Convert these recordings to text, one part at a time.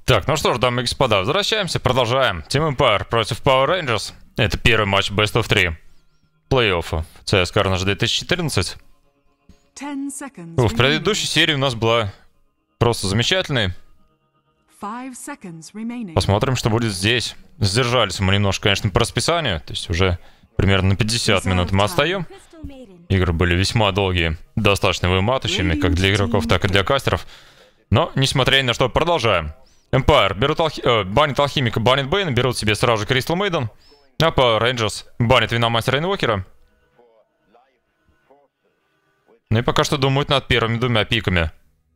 Так, ну что ж, дамы и господа, возвращаемся, продолжаем. Team Empire против Power Rangers. Это первый матч Best of 3 плей-оффа CS Carnage 2014. В предыдущей серии у нас была просто замечательной. Посмотрим, что будет здесь. Сдержались мы немножко, конечно, по расписанию. То есть уже примерно на 50 минут мы отстаем. Игры были весьма долгие, достаточно выматывающими, как для игроков, так и для кастеров. Но, несмотря ни на что, продолжаем. Empire берут банит Алхимика, банит Бэйна, берут себе сразу же Crystal Maiden. А Power Rangers банит Виномастера Инвокера. Ну и пока что думают над первыми двумя пиками.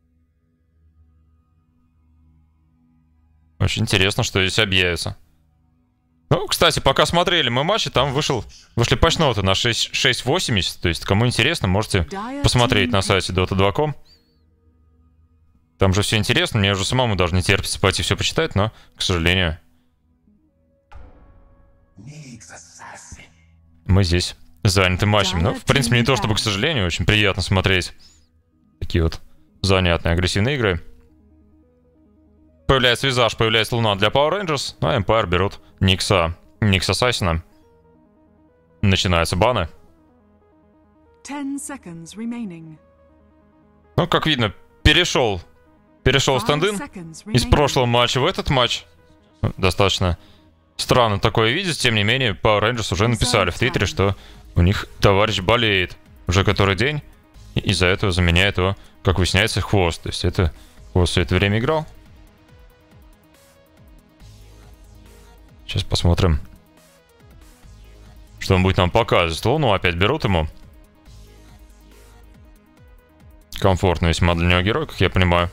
Очень интересно, что здесь объявится. Ну, кстати, пока смотрели мы матчи, там вышли патчноты на 6.80. То есть, кому интересно, можете посмотреть на сайте Dota2.com. Там же все интересно, мне уже самому даже не терпится пойти все почитать, но, к сожалению, мы здесь заняты матчами. Но, в принципе, не то чтобы, к сожалению, очень приятно смотреть такие вот занятные, агрессивные игры. Появляется Визаж, появляется Луна для Power Rangers, а Empire берут Никса Ассасина. Начинаются баны. Ну, как видно, перешел стенд-ин из прошлого матча в этот матч. Достаточно странно такое видеть, тем не менее, Power Rangers уже написали в Твиттере, что у них товарищ болеет уже который день, и из-за этого заменяет его, как выясняется, Хвост. То есть это Хвост все это время играл. Сейчас посмотрим, что он будет нам показывать. Луну опять берут ему. Комфортно весьма для него герой, как я понимаю.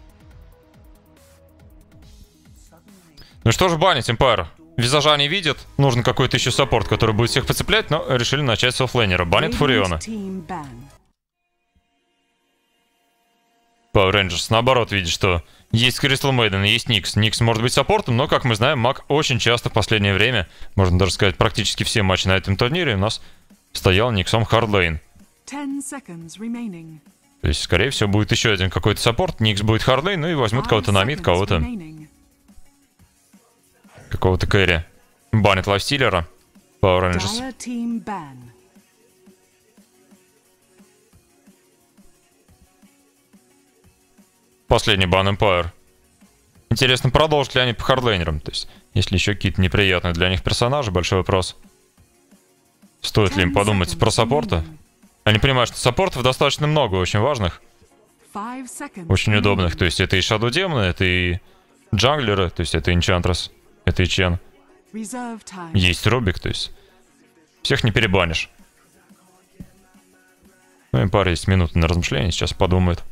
Ну что ж, банить Empire. Визажа не видит. Нужен какой-то еще саппорт, который будет всех подцеплять, но решили начать с оффлейнера. Банит Фуриона. Power Rangers наоборот видит, что есть Crystal Maiden и есть Никс. Никс может быть саппортом, но, как мы знаем, маг очень часто в последнее время, можно даже сказать, практически все матчи на этом турнире у нас стоял Никсом хардлейн. То есть, скорее всего, будет еще один какой-то саппорт. Никс будет хардлейн, ну и возьмут кого-то на мид, кого-то кэрри. Банит лайфстиллера Power Rangers. Последний бан Empire. Интересно, продолжат ли они по хардлейнерам? То есть, есть ли еще какие-то неприятные для них персонажи? Большой вопрос. Стоит ли им подумать про саппорта? Они понимают, что саппортов достаточно много, очень важных. Очень удобных. То есть, это и Shadow Demon, это и джанглеры, то есть, это Enchantress, это и Чен. Есть Рубик, то есть, всех не перебанишь. Ну, Empire есть минуты на размышление, сейчас подумают.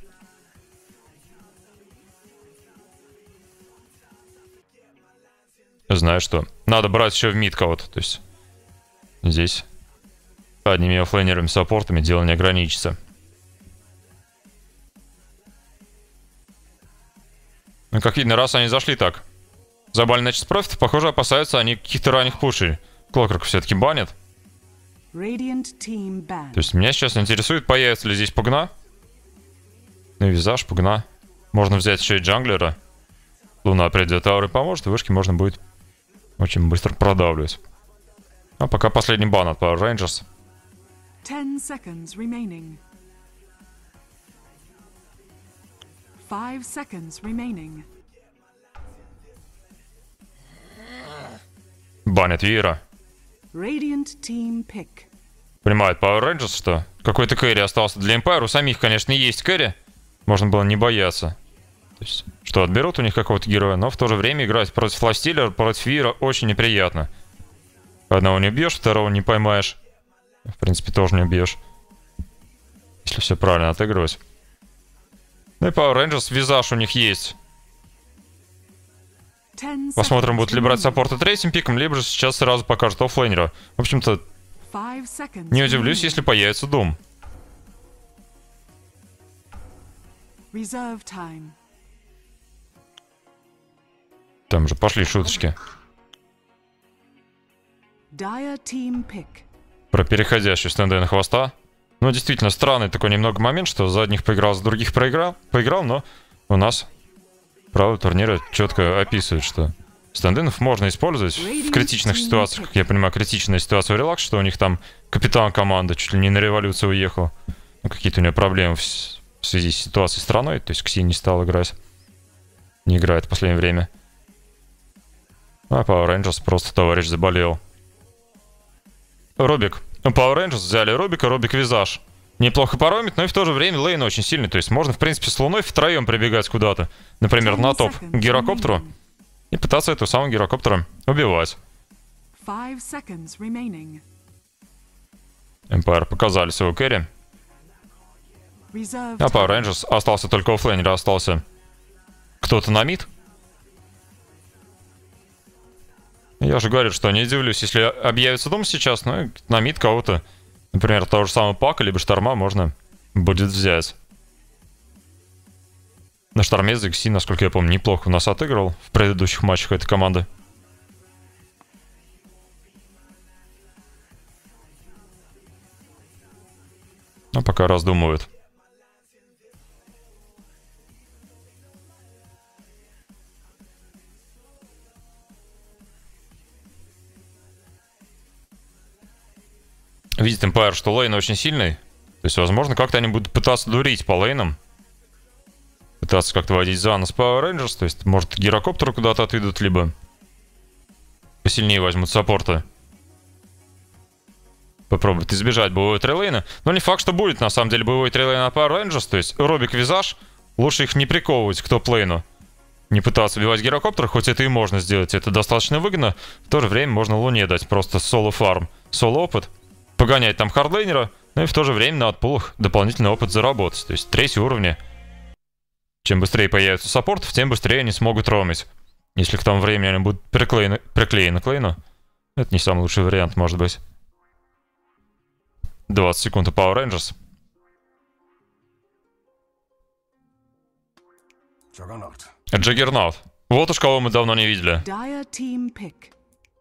Знаю, что надо брать еще в мид кого-то. То есть здесь одними оффлейнерами, саппортами дело не ограничится. Ну, как видно, раз они зашли так. Забали начать с профита, похоже, опасаются они каких-то ранних пушей. Клокерку все-таки банят. То есть меня сейчас интересует, появится ли здесь Пугна. Ну и Визаж, Пугна. Можно взять еще и джанглера. Луна придет, ауры поможет, и вышки можно будет очень быстро продавливать. А пока последний бан от Power Rangers. 10 seconds remaining. 5 seconds remaining. Банят Вира. Radiant team pick. Понимает Power Rangers, что какой-то кэрри остался для Empire. У самих, конечно, есть кэрри. Можно было не бояться. То есть, что отберут у них какого-то героя, но в то же время играть против Лайфстиллера, против Вира очень неприятно. Одного не убьешь, второго не поймаешь. В принципе, тоже не убьешь. Если все правильно отыгрывать. Ну и Power Rangers, Визаж у них есть. Посмотрим, будут ли брать саппорта третьим пиком, либо же сейчас сразу покажут оффлейнера. В общем-то, не удивлюсь, если появится Doom. Там же пошли шуточки. Про переходящую стенд-ин хвоста. Ну, действительно, странный такой немного момент, что за одних поиграл, за других проиграл, но у нас правила турнира четко описывают, что стендинов можно использовать в критичных ситуациях. Как я понимаю, критичная ситуация у Релакс, что у них там капитан команды чуть ли не на революцию уехал. Ну, какие-то у него проблемы в связи с ситуацией с страной. То есть Кси не стал играть. Не играет в последнее время. А Power Rangers просто товарищ заболел. Робик. Power Rangers взяли Робика, Робик Визаж. Неплохо поромит, но и в то же время лейн очень сильный. То есть можно, в принципе, с Луной втроем прибегать куда-то. Например, на топ к гирокоптеру. И пытаться эту самую гирокоптера убивать. 5 seconds remaining. Empire показали своего кэрри. Reserve А Power time. Rangers остался только оффлейнер, остался кто-то на мид. Я же говорю, что не удивлюсь, если объявится дом сейчас, ну, на мид кого-то, например, того же самого Пака, либо Шторма можно будет взять. На Шторме Зекси, насколько я помню, неплохо у нас отыгрывал в предыдущих матчах этой команды. А пока раздумывают. Видит Empire, что лейн очень сильный. То есть, возможно, как-то они будут пытаться дурить по лейнам. Пытаться как-то водить за нос Power Rangers. То есть, может, гирокоптер куда-то отведут, либо посильнее возьмут саппорта. Попробуют избежать боевой трилейна. Но не факт, что будет, на самом деле, боевой трилейн на Power Rangers. То есть, Робик, Визаж. Лучше их не приковывать к топ-лейну. Не пытаться убивать гирокоптер, хоть это и можно сделать. Это достаточно выгодно. В то же время можно Луне дать просто соло-фарм, соло-опыт. Погонять там хардлейнера, но и в то же время на отпулах дополнительный опыт заработать. То есть 3 уровня. Чем быстрее появится саппортов, тем быстрее они смогут ромить. Если к тому времени они будут приклеены к лейну, это не самый лучший вариант, может быть. 20 секунд у Power Rangers. Джаггернаут. Вот уж кого мы давно не видели. Dire team pick.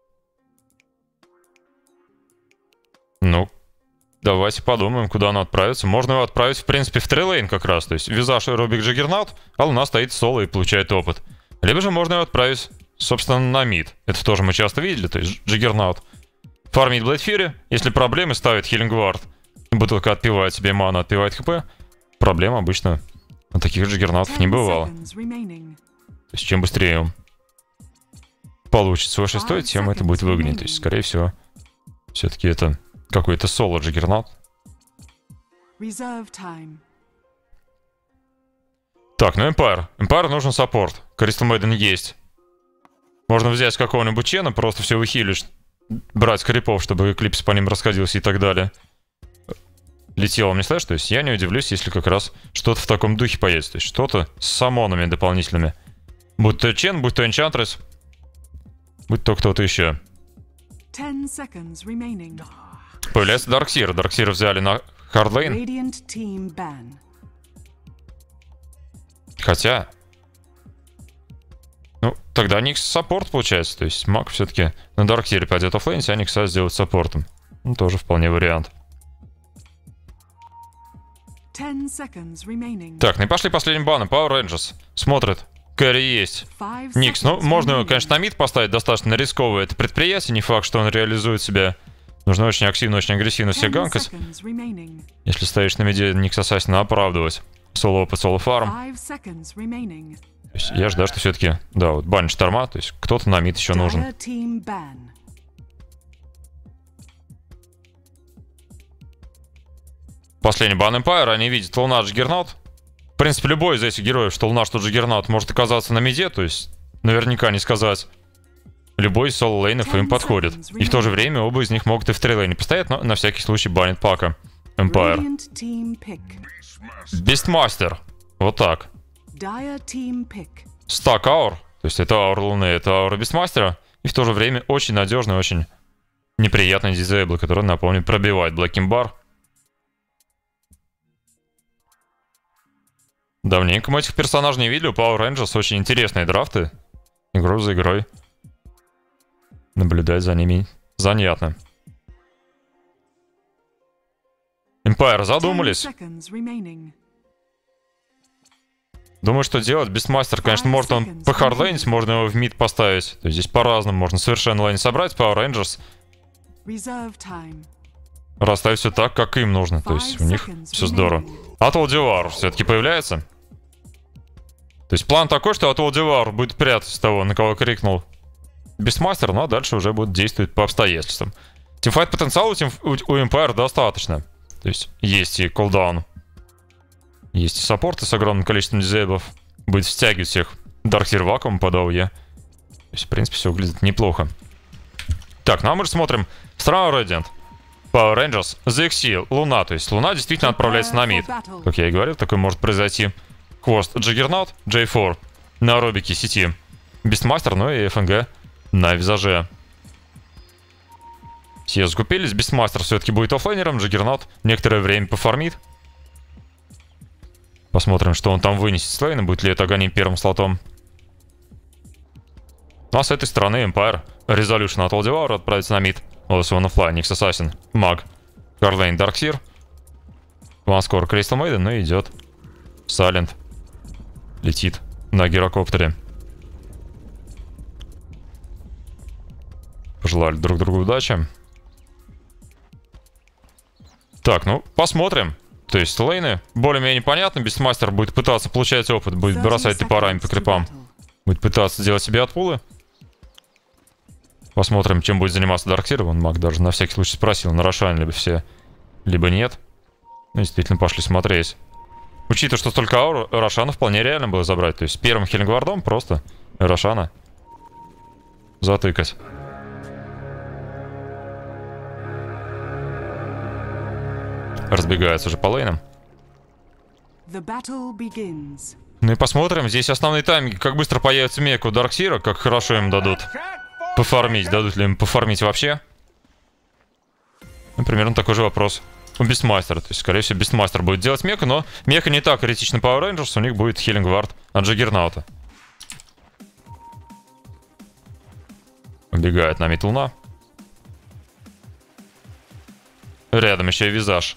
Ну, давайте подумаем, куда она отправится. Можно его отправить, в принципе, в трилейн как раз. То есть Визаж и Робик Джаггернаут, а Луна стоит соло и получает опыт. Либо же можно его отправить, собственно, на мид. Это тоже мы часто видели, то есть Джаггернаут фармит Блэйд Фьюри, если проблемы, ставит Хиллинг Вард. Бутылка отпивает себе ману, отпивает хп. Проблем обычно у таких Джаггернаутов не 10 бывало. seconds remaining. То есть чем быстрее он получит свой шестой, тем это будет выгоднее. То есть, скорее всего, все-таки это какой-то соло Джаггернаут. Reserve time. Так, ну Empire. Empire нужен саппорт. Crystal Maiden есть. Можно взять какого-нибудь чена, просто все выхилишь. Брать крипов, чтобы эклипс по ним расходился и так далее. Летело мне слэш, то есть я не удивлюсь, если как раз что-то в таком духе появится. То есть что-то с самонами дополнительными. Будь то чен, будь то энчантрес, будь то кто-то еще. 10 seconds remaining. Появляется Дарксир. Дарксир взяли на хардлейн. Radiant team ban. Хотя... Ну, тогда Никс саппорт получается. То есть маг все-таки на Дарксире пойдет оффлейн, а Никса сделать саппортом. Ну, тоже вполне вариант. 10 seconds remaining. Так, ну и пошли последним баном. Power Rangers. Смотрит. Кэрри есть. 5 Никс, ну, seconds можно его, remaining. конечно, на мид поставить. Достаточно рисковое это предприятие. Не факт, что он реализует себя. Нужно очень активно, очень агрессивно всех 10 ганкать. seconds remaining. Если стоишь на миде, Никс Ассасина оправдывать. Соло-опыт, соло-фарм. 5 seconds remaining. То есть я жду, что все-таки, да, вот банить Шторма, то есть кто-то на мид еще нужен. Dire team ban. Последний бан Empire, они видят Луна, Джаггернаут. В принципе, любой из этих героев, что Луна, что Джаггернаут, может оказаться на миде, то есть наверняка не сказать. Любой из соло-лейнов им подходит. И в то же время оба из них могут и в трилейне постоять, но на всякий случай банит Пака. Empire. Radiant team pick. Бестмастер. Вот так. Dire team pick. Стак аур. То есть это аура Луны, это аура Бестмастера. И в то же время очень надежный, очень неприятный дизейбл, который, напомню, пробивает Блэкинг Бар. Давненько мы этих персонажей не видели. У Power Rangers очень интересные драфты. Игру за игрой. Наблюдать за ними занятно. Empire 10 задумались. seconds remaining. Думаю, что делать. Бестмастер, конечно, может он похардлейнить, можно его в мид поставить. То есть здесь по-разному. Можно совершенно лайн собрать, Power Rangers. Reserve time. Расставить все так, как им нужно. То есть у них все здорово. Атол Дивар все-таки появляется. То есть план такой, что Атол Дивар будет прятаться с того, на кого крикнул Бестмастер, но дальше уже будет действовать по обстоятельствам. Тимфайт потенциала у Empire достаточно. То есть и кулдаун, есть и саппорты с огромным количеством дизейблов. Будет стягивать всех. Дарксир вакуум под АОЕ. То есть, в принципе, все выглядит неплохо. Так, ну а мы же смотрим Страна Radiant, Power Rangers, ZXC, Луна. То есть Луна действительно отправляется на мид. Как я и говорил, такое может произойти. Хвост Джаггернаут, J4 на робике сети. Бестмастер, ну и ФНГ на визаже. Все закупились. Бестмастер все-таки будет оффлейнером. Джаггернаут некоторое время пофармит. Посмотрим, что он там вынесет с лейна. Будет ли это Аганим первым слотом. Ну а с этой стороны Empire. Resolution от Олдиваура отправится на мид. Олдис One of Fly, Никс Ассасин, Маг, Карлейн, Дарксир. Ванскор, Crystal Maiden, ну и идет Сайлент. Летит на гирокоптере. Пожелали друг другу удачи. Так, ну, посмотрим. То есть лейны более-менее понятно. Бестмастер будет пытаться получать опыт, будет бросать топорами по крипам. Будет пытаться делать себе отпулы. Посмотрим, чем будет заниматься Дарксир. Вон Маг даже на всякий случай спросил, на Рошан либо все, либо нет. Ну, действительно, пошли смотреть. Учитывая, что столько ауру, Рошана вполне реально было забрать. То есть первым хиллингвардом просто Рошана затыкать. Разбегается уже по лейнам. The battle begins. Ну и посмотрим. Здесь основные тайминги. Как быстро появится мех у Дарксира. Как хорошо им дадут пофармить. Дадут ли им пофармить вообще? Ну, примерно такой же вопрос у Бестмастера. То есть, скорее всего, Бестмастер будет делать меха. Но меха не так критично Power Rangers. У них будет Хиллинг Вард от Джаггернаута. Убегает на мид Луна. Рядом еще и Визаж.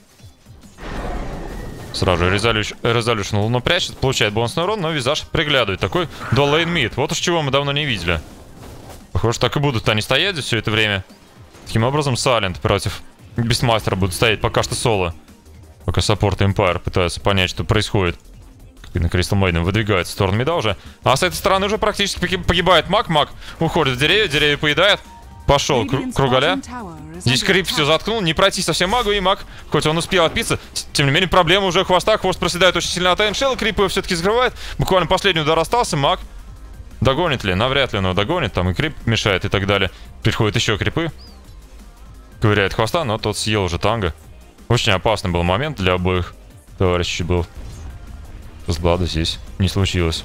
Сразу же Resolution Луну прячет, получает бонусный урон, но Визаж приглядывает. Такой дуал лейн мид. Вот уж чего мы давно не видели. Похоже, так и будут они стоять здесь все это время. Таким образом, Сайлент против Бестмастера будут стоять пока что соло. Пока саппорт Empire пытаются понять, что происходит. Как на Crystal Maiden выдвигается в сторону мида уже. А с этой стороны уже практически погибает Маг. Маг уходит в деревья, деревья поедает. Пошел кругаля. Здесь Крип все заткнул, не пройти совсем Магу, и Маг, хоть он успел отбиться, тем не менее проблема уже у хвоста. Хвост проседает очень сильно от Эйншелла, Крип его все-таки закрывает. Буквально последний удар остался, Маг догонит ли? Навряд ли он его догонит, там и Крип мешает и так далее. Приходят еще Крипы. Ковыряет хвоста, но тот съел уже танго. Очень опасный был момент для обоих товарищей был. Сблада здесь не случилось.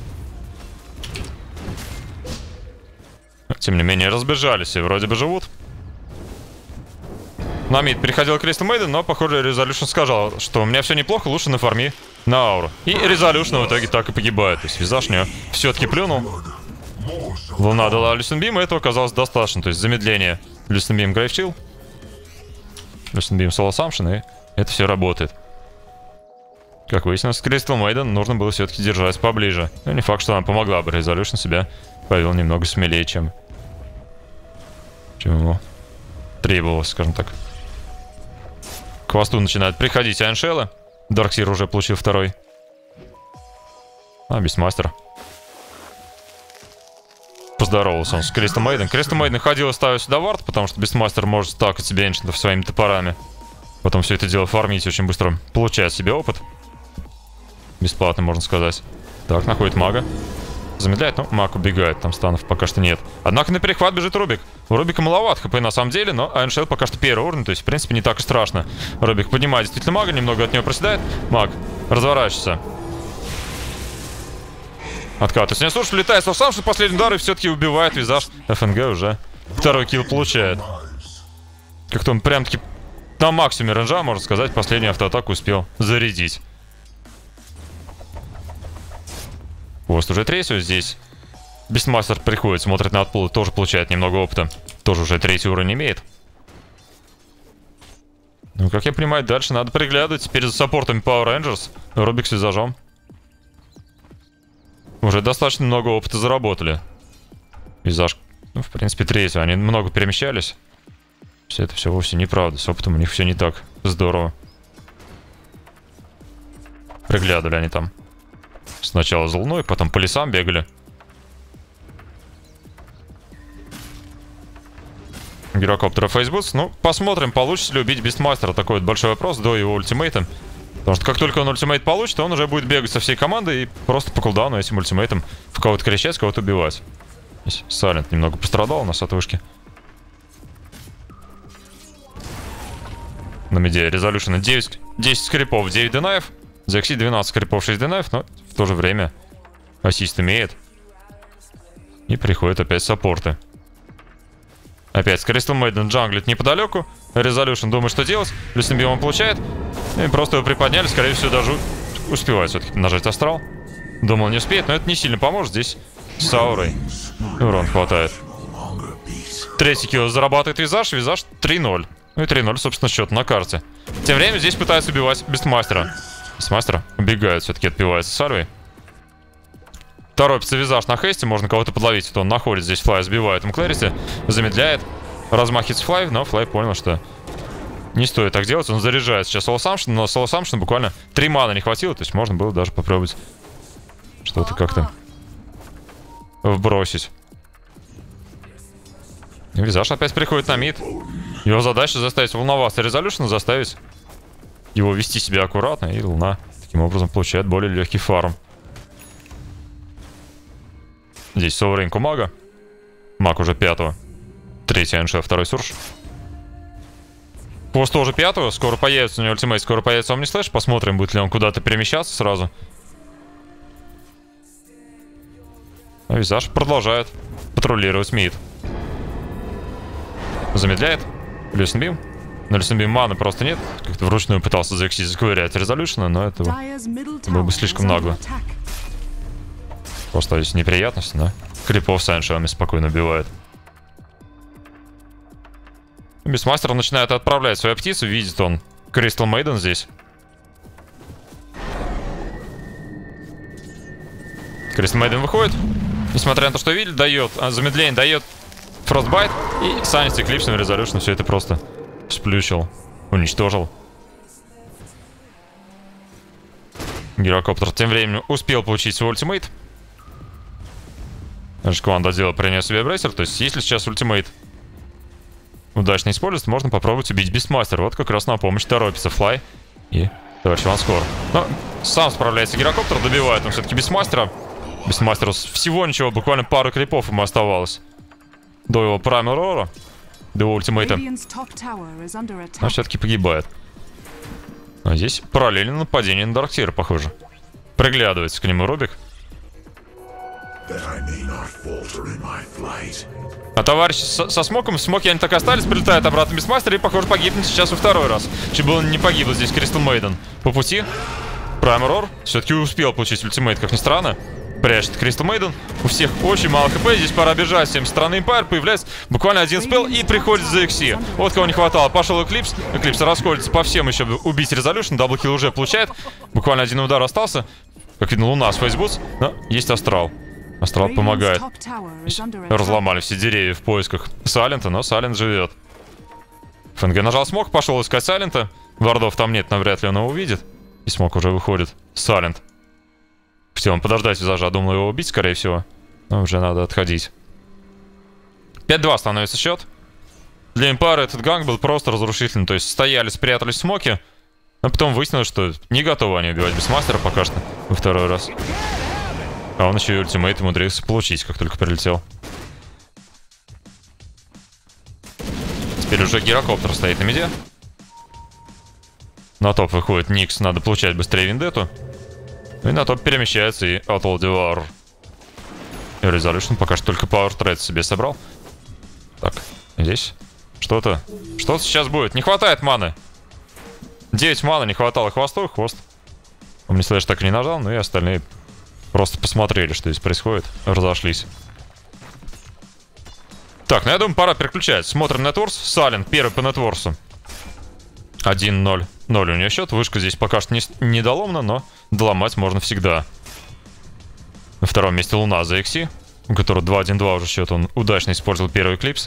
Тем не менее, разбежались и вроде бы живут. На мид переходил Crystal Maiden, но, похоже, Resolution сказал, что у меня все неплохо, лучше нафарми на ауру. И Resolution в итоге так и погибает. То есть Визаж у него все-таки плюнул. Луна дала Lucent Beam, и этого оказалось достаточно. То есть замедление Lucent Beam Grave Chill, Lucent Beam Soul Assumption, и это все работает. Как выяснилось, Crystal Maiden нужно было все-таки держать поближе. Но не факт, что она помогла бы. Resolution себя повел немного смелее, чем ему требовалось, скажем так. К хвосту начинает приходить Айншелла. Дарксир уже получил второй. А, Бестмастер. Поздоровался он с Crystal Maiden. Crystal Maiden ходил и ставил сюда вард, потому что Бестмастер может стакать себе эншентов своими топорами. Потом все это дело фармить очень быстро. Получает себе опыт. Бесплатно, можно сказать. Так, находит Мага. Замедляет, но Маг убегает, там станов пока что нет. Однако на перехват бежит Рубик. У Рубика маловат хп на самом деле, но Айншелл пока что первый уровень, то есть в принципе не так и страшно. Рубик поднимает действительно Мага, немного от него проседает. Маг разворачивается. Откатывается. Не слушай, летает сам, что последний удар и все-таки убивает Визаж. ФНГ уже второй килл получает. Как-то он прям-таки на максимуме рейнджа, можно сказать, последнюю автоатаку успел зарядить. Хвост уже третий здесь. Бестмастер приходит, смотрит на отпулы, тоже получает немного опыта. Тоже уже третий уровень имеет. Ну, как я понимаю, дальше надо приглядывать. Теперь за саппортами Power Rangers. Рубик с Визажом. уже достаточно много опыта заработали. Визаж, ну, в принципе, третий. Они много перемещались. Все это все вовсе неправда. С опытом у них все не так здорово. Приглядывали они там. Сначала за луной, потом по лесам бегали. Гирокоптера Фейсбутс. Ну, посмотрим, получится ли убить Бистмастера. Такой вот большой вопрос до его ультимейта. Потому что как только он ультимейт получит, он уже будет бегать со всей командой и просто по кулдауну этим ультимейтом в кого-то кричать, кого-то убивать. Здесь Сайлент немного пострадал у нас от вышки. На миде Резолюшена 10 скрипов, 9 динаев. ZXC 12 скрипов, 6 динаев, но в то же время ассист имеет. И приходят опять саппорты. Опять Crystal Maiden джанглит неподалеку. Resolution думает, что делать. Люсенбим он получает. И просто его приподняли. Скорее всего, даже успевает все-таки нажать астрал. Думал, не успеет, но это не сильно поможет. Здесь с аурой урон хватает. Третий килл зарабатывает Визаж. Визаж 3-0. Ну и 3-0, собственно, счет на карте. Тем временем здесь пытаются убивать Бестмастера. Бестмастера убегает, все-таки отпивается Сальвой. Торопится Визаж на хесте, можно кого-то подловить. Вот он находит здесь Флай, сбивает им Клэриси, замедляет, размахивается Флай, но Флай понял, что не стоит так делать. Он заряжает сейчас Соло Самшн, но Соло Самшн буквально 3 маны не хватило, то есть можно было даже попробовать что-то как-то вбросить. Визаж опять приходит на мид. Его задача заставить волноваться Резолюшна, заставить его вести себя аккуратно, и Луна таким образом получает более легкий фарм. Здесь Соверейнку мага. Маг уже 5-го. 3-й НШ, 2-й Сурж. Пост тоже 5-го. Скоро появится у него ультимейт, скоро появится Омнислэш. Посмотрим, будет ли он куда-то перемещаться сразу. А Визаж продолжает патрулировать мид. Замедляет. Люсенбим. На Люсенбим маны просто нет. Как-то вручную пытался ZXC заковырять Резолюшена, но это было бы слишком нагло. Просто здесь неприятность, да? Крипов с Айншевами спокойно убивает. Бестмастер начинает отправлять свою птицу. Видит он Crystal Maiden здесь. Crystal Maiden выходит. Несмотря на то, что видели, дает замедление, дает Frostbite. И Санис Эклипсом Резолюшн все это просто сплющил, уничтожил. Гирокоптер тем временем успел получить свой ультимейт. Шкван до дела принес себе брейсер. То есть, если сейчас ультимейт удачно использовать, можно попробовать убить Бистмастера. Вот как раз на помощь торопится Флай и товарищ Ванскор. Но сам справляется Гирокоптер, добивает он все-таки Бистмастера. Бистмастеру всего ничего, буквально пару крипов ему оставалось до его Primal Roar, до его ультимейта. Но все-таки погибает. А здесь параллельно нападение на Дарктира, похоже. Приглядывается к нему Рубик. А товарищ со смоком, смоки они так остались, прилетает обратно Бестмастер и, похоже, погибнет сейчас во второй раз. Чуть было не погибло здесь Crystal Maiden. По пути Primal Roar все-таки успел получить ультимейт, как ни странно. Прячет Crystal Maiden. У всех очень мало хп, здесь пора бежать всем. Стороны Empire появляется буквально один спел и приходит ZXC. Вот кого не хватало. Пошел Эклипс. Эклипс расходится по всем еще убить Резолюшн. Даблкилл уже получает. Буквально один удар остался. Как видно, Луна с Фейсбутс. Но есть Астрал. Астрал помогает. Разломали все деревья в поисках Сайлента, но Сайлент живет. ФНГ нажал смог, пошел искать Сайлента. Вардов там нет, навряд ли он его увидит. И смог уже выходит. Сайлент. Хотел он подождать Визажа, думал его убить, скорее всего. Но уже надо отходить. 5-2 становится счет. Для Empire этот ганг был просто разрушительный. То есть стояли, спрятались в смоке. А потом выяснилось, что не готовы они убивать Бестмастера пока что во второй раз. А он еще и ультимейт умудрился получить, как только прилетел. Теперь уже Гирокоптер стоит на миде. На топ выходит Никс, надо получать быстрее Вендетту. И на топ перемещается и Atol Devour. И Resolution пока что только Power Trade себе собрал. Так, здесь что-то сейчас будет. Не хватает маны. 9 маны, не хватало хвосту, хвост. Омнислэш так и не нажал, но и остальные просто посмотрели, что здесь происходит. Разошлись. Так, ну я думаю, пора переключать. Смотрим Нетворс. Сален первый по Нетворсу. 1-0. 0 у нее счет. Вышка здесь пока что не доломана, но доломать можно всегда. втором месте Луна за XC, у которого 2-1-2 уже счет. Он удачно использовал первый клипс.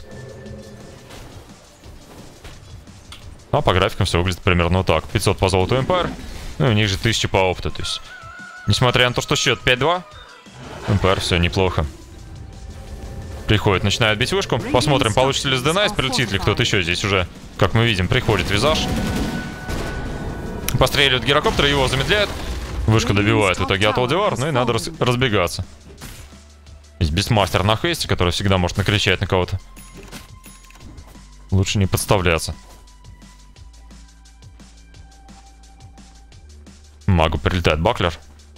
А по графикам все выглядит примерно вот так. 500 по золоту Empire, ну и у них же 1000 по опыту. То есть, несмотря на то, что счет 5-2, Empire все неплохо. Приходит, начинает бить вышку. Посмотрим, получится ли сденайс, прилетит ли кто-то еще. Здесь уже, как мы видим, приходит визаж. Постреливает гирокоптер, его замедляет. Вышку добивает в итоге от Олдивар, ну и надо разбегаться. Здесь Бестмастер на хейсте, который всегда может накричать на кого-то. Лучше не подставляться. Магу прилетает Баклер.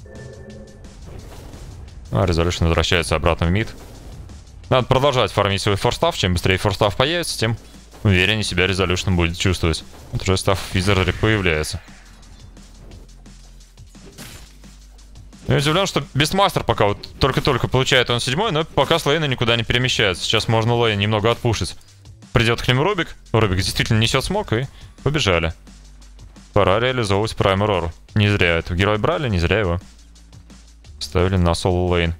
А Резолюшн возвращается обратно в мид. Надо продолжать фармить свой форстав. Чем быстрее форстав появится, тем увереннее себя Резолюшн будет чувствовать. Вот уже став Физер появляется. Я удивлен, что Бестмастер пока вот только-только получает он 7-й, но пока с лейна никуда не перемещается. Сейчас можно лейн немного отпушить. Придет к нему Рубик. Рубик действительно несет смог, и побежали. Пора реализовывать Прайм Рору. Не зря этого героя брали, не зря его ставили на соло лейн.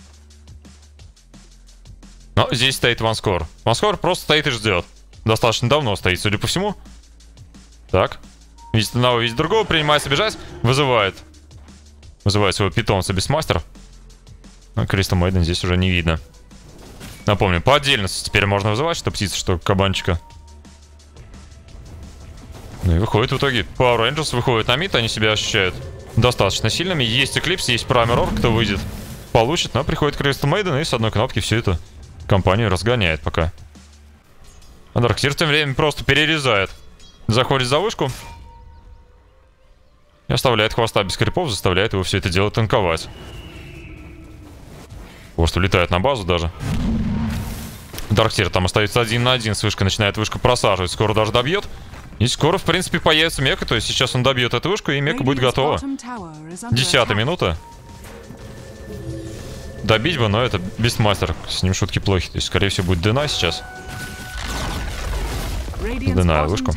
Но здесь стоит Ванскор. Ванскор просто стоит и ждет. Достаточно давно стоит, судя по всему. Так. Видит одного, видит другого, принимается бежать. Вызывает своего питомца Бестмастер. Но Кристал Мейден здесь уже не видно. Напомню, по отдельности теперь можно вызывать, что птица, что кабанчика. Ну и выходит в итоге. Power Rangers выходит на мид, они себя ощущают достаточно сильными. Есть Эклипс, есть Праймер Орк, кто выйдет, получит. Но приходит Кристал Мейден и с одной кнопки всю эту компанию разгоняет пока. А Дарксир тем временем просто перерезает. Заходит за вышку. И оставляет хвоста без крипов, заставляет его все это дело танковать. Хвост улетает на базу даже. Дарксир там остается 1 на 1 с вышкой, начинает вышку просаживать. Скоро даже добьет. И скоро, в принципе, появится мека. То есть сейчас он добьет эту вышку, и мека будет готова. 10-я минута. Добить бы, но это Бестмастер. С ним шутки плохи. То есть, скорее всего, будет Дена сейчас. Дена вышку.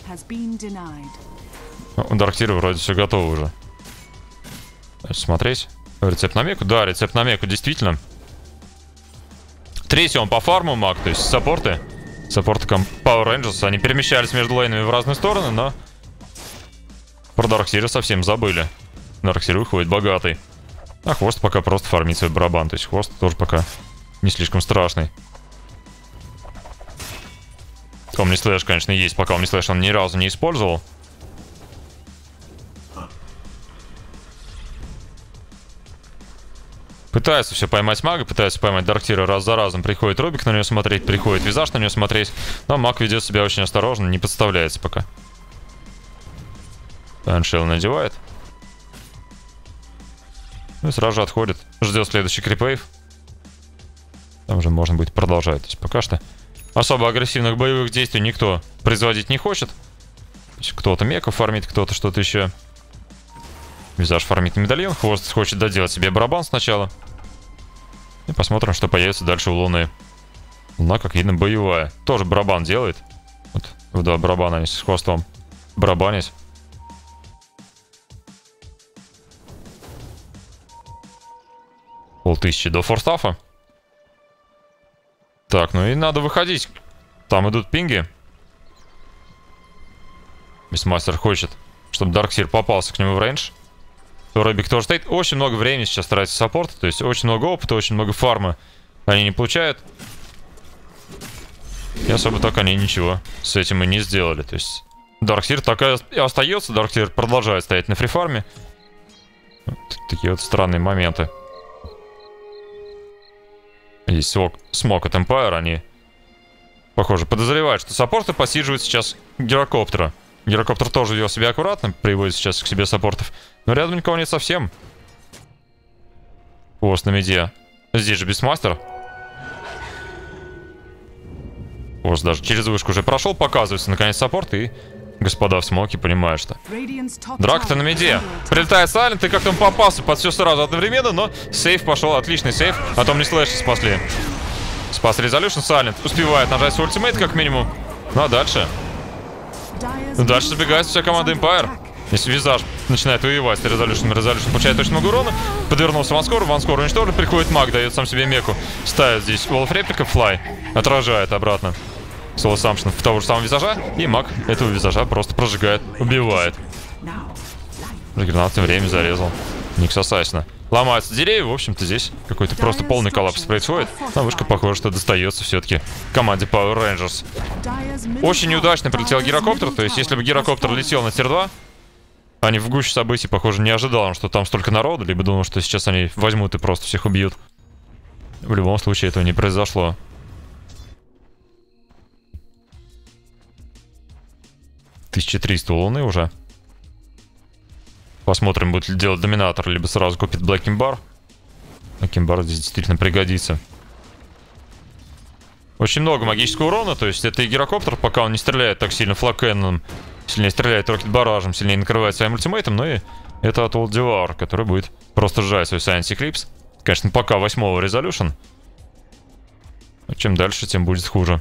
У Дарктира вроде все готово уже. Давайте смотреть. Рецепт на меку. Да, рецепт на меку, действительно. Третий он по фарму маг, то есть саппорты. Саппорты Power Rangers, они перемещались между лейнами в разные стороны, но про Дарксира совсем забыли. Дарксир выходит богатый. А хвост пока просто фармит свой барабан. То есть хвост тоже пока не слишком страшный. Омнислэш, конечно, есть. Пока Омнислэш он ни разу не использовал. Пытается все поймать мага, пытается поймать Дарктира раз за разом. Приходит Рубик на нее смотреть, приходит Визаж на нее смотреть. Но маг ведет себя очень осторожно, не подставляется пока. Аншел надевает. Ну и сразу же отходит. Ждет следующий крипвейв. Там же можно будет продолжать. То есть пока что особо агрессивных боевых действий никто производить не хочет. Кто-то меку фармит, кто-то что-то еще. Визаж фармит медальон. Хвост хочет доделать себе барабан сначала. И посмотрим, что появится дальше у Луны. Луна, как видно, боевая. Тоже барабан делает. Вот в два барабана они с хвостом барабанить. Полтысячи до форстафа. Так, ну и надо выходить. Там идут пинги. Бестмастер хочет, чтобы Дарксир попался к нему в рейндж. Робик тоже стоит. Очень много времени сейчас тратить саппорт. То есть очень много опыта, очень много фарма они не получают. И особо так они ничего с этим и не сделали. То есть Дарксир так и остается. Дарксир продолжает стоять на фрифарме. Вот такие вот странные моменты. Здесь смог от Empire. Они, похоже, подозревают, что саппорты посиживают сейчас гирокоптера. Гирокоптер тоже вел себя аккуратно, приводит сейчас к себе саппортов. Но рядом никого нет совсем. Хвост на миде. Здесь же Бестмастер. Хвост даже через вышку уже прошел, показывается наконец саппорт. И господа в смоке понимают, что драка-то на миде. Прилетает Сайлент, и как-то он попался под все сразу одновременно. Но сейф пошел, отличный сейф. А то мне слэши спасли. Спас Резолюшн. Сайлент успевает нажать свой ультимейт как минимум. Ну а дальше... Дальше забегает вся команда Empire. Если Визаж начинает воевать с Резолюшн получает точно много урона. Подвернулся Ванскор уничтожен, приходит маг, дает сам себе меку. Ставит здесь Волф реплика, флай, отражает обратно Соло Самшн в того же самого Визажа. И маг этого Визажа просто прожигает, убивает. Гранат тем временем зарезал Никс Ассасина. Ломаются деревья, в общем-то здесь какой-то просто полный коллапс происходит. Но вышка, похоже, что достается все-таки команде Power Rangers. Очень неудачно прилетел гирокоптер, то есть если бы гирокоптер летел на тир-2, они в гуще событий, похоже, не ожидал, что там столько народу, либо думал, что сейчас они возьмут и просто всех убьют. В любом случае этого не произошло. $1300 у Луны уже. Посмотрим, будет ли делать Доминатор, либо сразу купит Black Kimbar. Kimbar здесь действительно пригодится. Очень много магического урона, то есть это и гирокоптер, пока он не стреляет так сильно флаг-кэнноном, сильнее стреляет рокет-баражем, сильнее накрывает своим ультимейтом, но и это от Old Devour, который будет просто сжать свой Science Eclipse. Конечно, пока 8-го Resolution. Но чем дальше, тем будет хуже.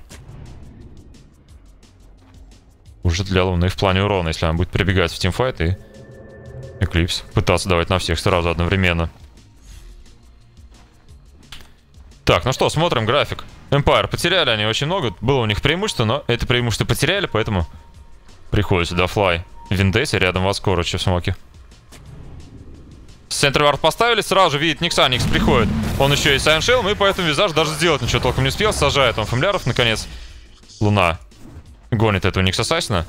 Уже для Луны в плане урона, если она будет прибегать в тимфайт и Eclipse пытаться давать на всех сразу одновременно. Так, ну что, смотрим график. Empire потеряли они очень много. Было у них преимущество, но это преимущество потеряли, поэтому приходится до флай. Виндесси рядом Васкорыча в смоке. С центра вард поставили, сразу же видит Никса, Никс приходит. Он еще и Сайншелм, и поэтому Визаж даже сделать ничего толком не успел. Сажает он фамильяров, наконец. Луна гонит этого Никс Ассасина.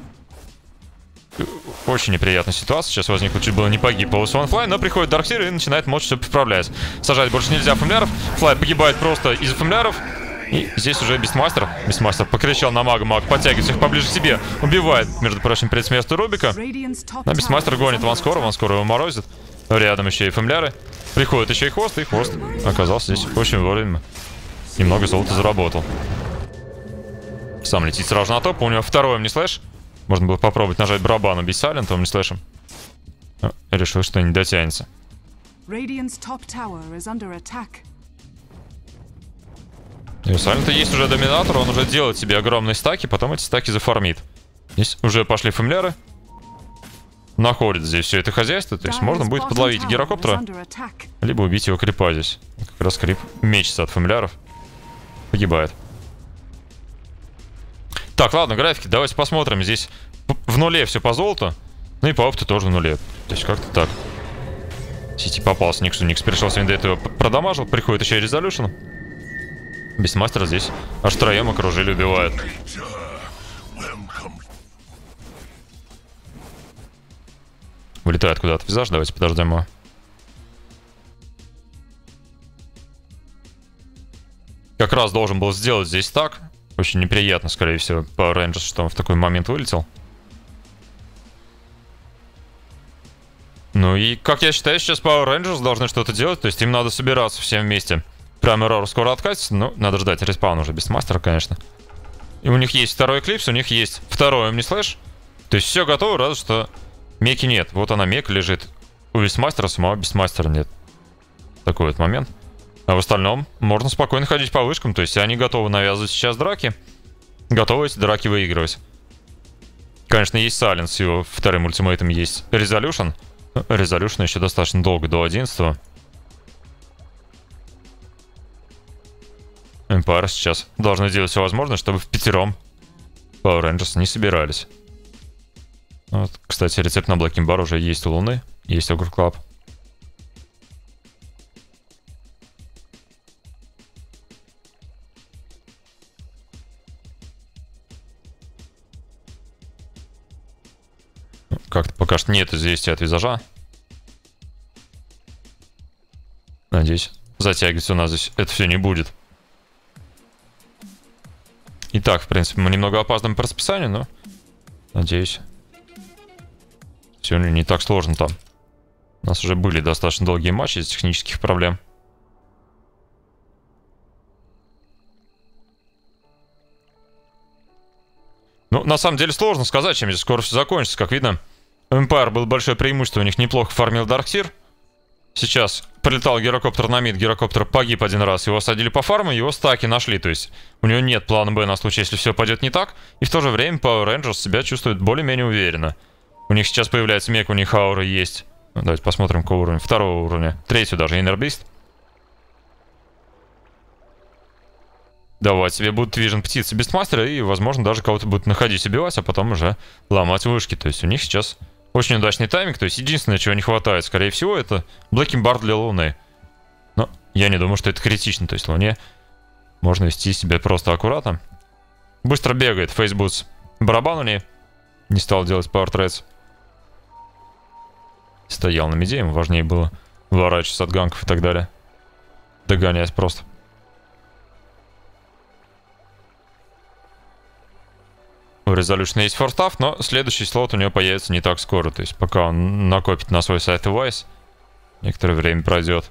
Очень неприятная ситуация сейчас возникла, чуть было не погиб по Флай, но приходит Дарксир и начинает мочь, все поправлять. Сажать больше нельзя фамильяров, Флай погибает просто из-за фамильяров. И здесь уже Бистмастер. Бистмастер покричал на мага, маг подтягивает их поближе к себе. Убивает, между прочим, предсмертия Рубика. А Бистмастер гонит Ванскора его морозит. Рядом еще и фамильяры. Приходит еще и хвост оказался здесь очень вовремя. Немного золота заработал. Сам летит сразу на топ, у него второй Omnislash. Можно было попробовать нажать барабан, убить Сайлента Omnislash'ем. Решил, что не дотянется. И у Сайлента есть уже Доминатор, он уже делает себе огромные стаки, потом эти стаки зафармит. Здесь уже пошли фамильяры. Находит здесь все это хозяйство, то есть можно будет подловить гирокоптера, либо убить его крипа здесь. Как раз крип мечется от фамильяров. Погибает. Так, ладно, графики, давайте посмотрим. Здесь в нуле все по золоту. Ну и по опыту тоже в нуле. То есть как-то так. Сити попался Никсу. Никс пришел с виндейт, его продамажил. Приходит еще и Резолюшн. Бестмастера здесь аж троем окружили, убивает. Вылетает куда-то Визаж, давайте подождем его. Как раз должен был сделать здесь так. Очень неприятно, скорее всего, Power Rangers, что он в такой момент вылетел. Ну и, как я считаю, сейчас Power Rangers должны что-то делать. То есть им надо собираться всем вместе. Прям Эррор скоро откатится, но надо ждать респаун уже без мастера, конечно. И у них есть второй Эклипс, у них есть второй Omnislash. То есть все готово, разве что меки нет. Вот она, мек лежит у Бестмастера, самого Бестмастера нет. Такой вот момент. А в остальном можно спокойно ходить по вышкам. То есть они готовы навязывать сейчас драки. Готовы эти драки выигрывать. Конечно, есть Silence, с его вторым ультимейтом есть Resolution. Resolution еще достаточно долго, до 11-го. Empire сейчас должны делать все возможное, чтобы в пятером Power Rangers не собирались. Вот, кстати, рецепт на Black Kimbar уже есть у Луны. Есть Ogre Club. Как-то пока что нет известия от Визажа. Надеюсь, затягиваться у нас здесь это все не будет. Итак, в принципе, мы немного опаздываем по расписанию, но надеюсь, сегодня не так сложно там. У нас уже были достаточно долгие матчи из технических проблем. Ну, на самом деле сложно сказать, чем здесь скоро все закончится. Как видно, у Empire было большое преимущество, у них неплохо фармил Дарксир. Сейчас прилетал гирокоптер на мид, гирокоптер погиб один раз, его садили по фарму, его стаки нашли, то есть у него нет плана Б на случай, если все пойдет не так. И в то же время Power Rangers себя чувствует более-менее уверенно. У них сейчас появляется мег, у них аура есть. Ну, давайте посмотрим, какого уровня. Второго уровня. Третьего даже, Inner Beast. Давать себе будут Vision птицы Бестмастера и, возможно, даже кого-то будут находить, убивать, а потом уже ломать вышки. То есть у них сейчас очень удачный тайминг. То есть единственное, чего не хватает, скорее всего, это Blacking Bar для Луны. Но я не думаю, что это критично. То есть Луне можно вести себя просто аккуратно. Быстро бегает Фейсбутс. Барабан у ней. Не стал делать Power Trades. Стоял на миде, ему важнее было выворачиваться от ганков и так далее. Догонять просто. У Resolution есть форстав, но следующий слот у него появится не так скоро. То есть пока он накопит на свой сайт Wise, некоторое время пройдет.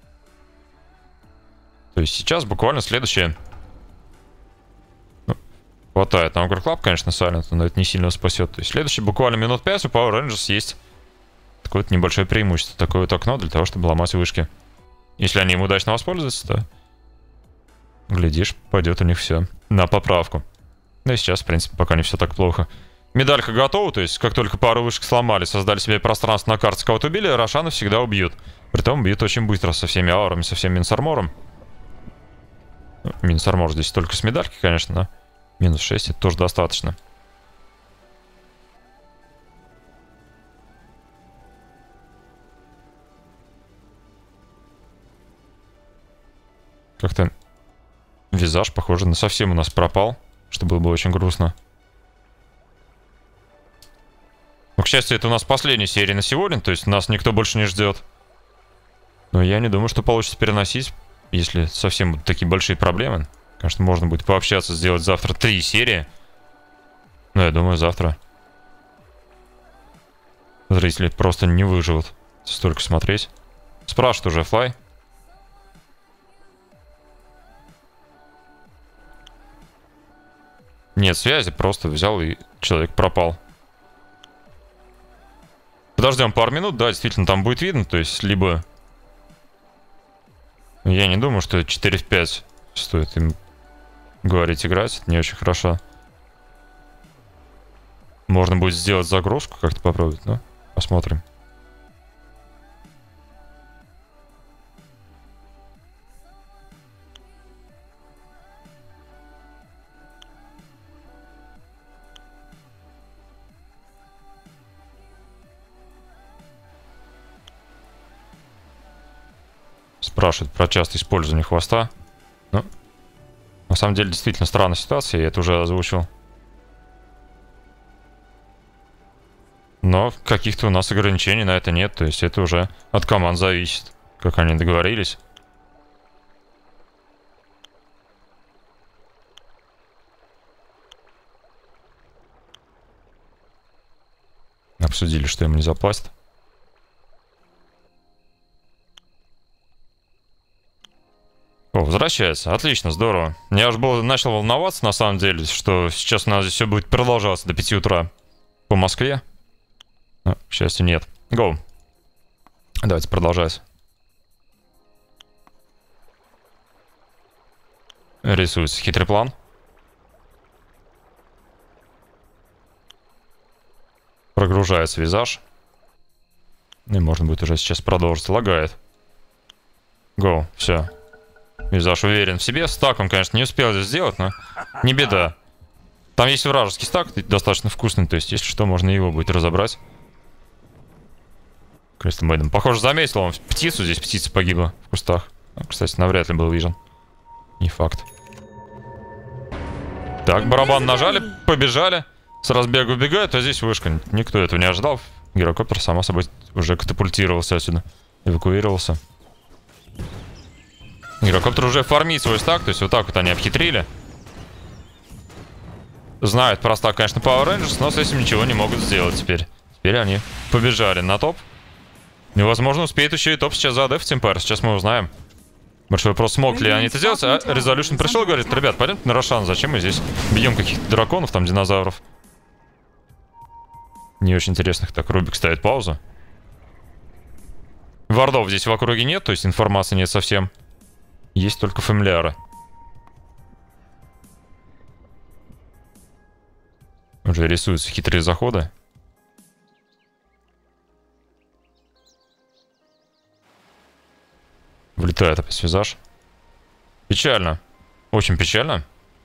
То есть сейчас буквально следующее. Ну, хватает на Ogre Club, конечно, Silent, но это не сильно спасет. То есть следующий буквально минут 5 у Power Rangers есть такое-то небольшое преимущество, такое вот окно для того, чтобы ломать вышки. Если они им удачно воспользуются, то, глядишь, пойдет у них все на поправку. Ну и сейчас, в принципе, пока не все так плохо. Медалька готова, то есть как только пару вышек сломали, создали себе пространство на карте, кого-то убили, Рошана всегда убьют. Притом убьют очень быстро, со всеми аурами, со всем Минсармором. Минсармор здесь только с медальки, конечно, да. Минус 6, это тоже достаточно. Как-то визаж, похоже, на совсем у нас пропал. Что было бы очень грустно. Но, к счастью, это у нас последняя серия на сегодня, то есть нас никто больше не ждет. Но я не думаю, что получится переносить, если совсем будут такие большие проблемы. Конечно, можно будет пообщаться, сделать завтра 3 серии. Но я думаю, завтра зрители просто не выживут столько смотреть. Спрашивают уже Флай. Нет связи, просто взял и человек пропал. Подождем пару минут, да, действительно там будет видно, то есть либо... Я не думаю, что 4 в 5 стоит им говорить играть, это не очень хорошо. Можно будет сделать загрузку, как-то попробовать, но посмотрим. Спрашивают про частое использование хвоста. Ну, на самом деле, действительно странная ситуация, я это уже озвучил. Но каких-то у нас ограничений на это нет, то есть это уже от команд зависит, как они договорились. Обсудили, что ему не заплатят. О, возвращается. Отлично, здорово. Я уже начал волноваться, на самом деле, что сейчас у нас здесь все будет продолжаться до 5 утра по Москве. Но, к счастью, нет. Go. Давайте продолжать. Рисуется хитрый план. Прогружается визаж. И можно будет уже сейчас продолжить. Лагает. Go. Все. Визаж уверен в себе. Стак он, конечно, не успел здесь сделать, но не беда. Там есть вражеский стак, достаточно вкусный, то есть, если что, можно его будет разобрать. Кристал Мэйден. Похоже, заметил он птицу. Здесь птица погибла в кустах. Кстати, навряд ли был вижен. Не факт. Так, барабан нажали, побежали. С разбега убегают, а здесь вышка. Никто этого не ожидал. Гирокоптер, само собой, уже катапультировался отсюда. Эвакуировался. Гирокоптер уже фармит свой стак, то есть вот так вот они обхитрили. Знают про стак, конечно, Power Rangers, но с этим ничего не могут сделать теперь. Теперь они побежали на топ. И, возможно, успеет еще и топ сейчас задефать Empire. Сейчас мы узнаем. Большой вопрос, смог ли они это сделать. А Resolution пришел и говорит: ребят, пойдемте на Рошан. Зачем мы здесь бьем каких-то драконов, там динозавров? Не очень интересных. Так, Рубик ставит паузу. Вардов здесь в округе нет, то есть информации нет совсем. Есть только фамильяры. Уже рисуются хитрые заходы. Влетает опять связаж. Печально. Очень печально.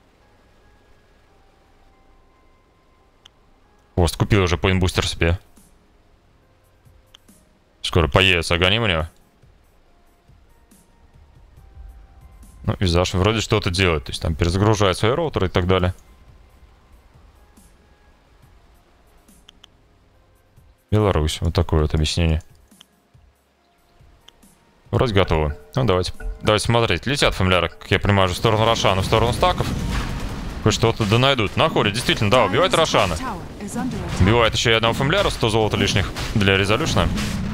Хвост купил уже поинбустер себе. Скоро появится огонь у него. Ну, визаж вроде что-то делает. То есть там перезагружает свои роутеры и так далее. Беларусь. Вот такое вот объяснение. Вроде готово. Ну, давайте смотреть. Летят фамильяры, как я понимаю, в сторону Рошана, в сторону стаков. Что-то да найдут. Находят, действительно, да, убивает Рошана. Убивает еще и одного фамильяра, 100 золота лишних для резолюшна.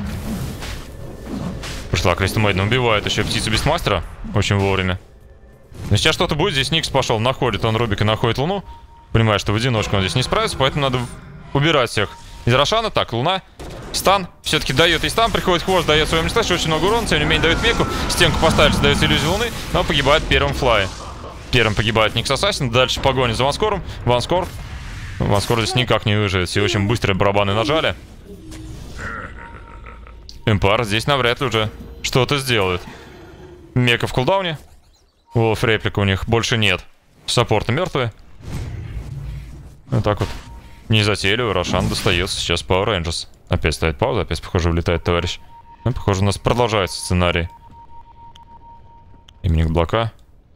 Пришла Крестомейден, убивает еще птицу Бестмастера. Очень вовремя. Но сейчас что-то будет, здесь Никс пошел, находит он Рубик и находит Луну. Понимает, что в одиночку он здесь не справится, поэтому надо убирать всех из Рошана. Так, Луна, стан, все-таки дает и стан, приходит хвост, дает своему слэшу очень много урона, тем не менее дает меку. Стенку поставили, создается иллюзию Луны, но погибает первым Флай. Первым погибает Никс Ассасин, дальше погоня за Ванскором. Ванскор здесь никак не выживет, все очень быстрые барабаны нажали. Эмпар здесь навряд ли уже что-то сделает. Мека в кулдауне. Волф реплика у них больше нет. Саппорты мертвые. Вот так вот. Незатейливо. Рошан достается сейчас Power Rangers. Опять ставит паузу, опять, похоже, улетает товарищ. Ну, похоже, у нас продолжается сценарий. Именник блока.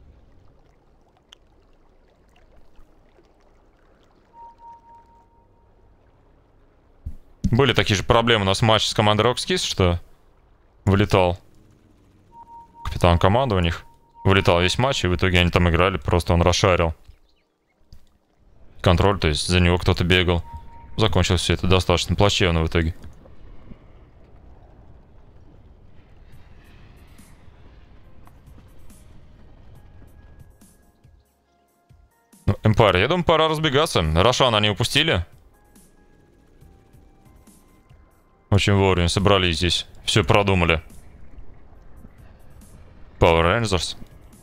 Были такие же проблемы у нас в матче с командой Rockskis, что вылетал капитан команды у них. Вылетал весь матч, и в итоге они там играли, просто он расшарил контроль, то есть за него кто-то бегал. Закончилось все это достаточно плачевно в итоге. Ну, Empire, я думаю, пора разбегаться. Рошан они упустили. Очень вовремя собрались здесь. Все продумали. Power Rangers.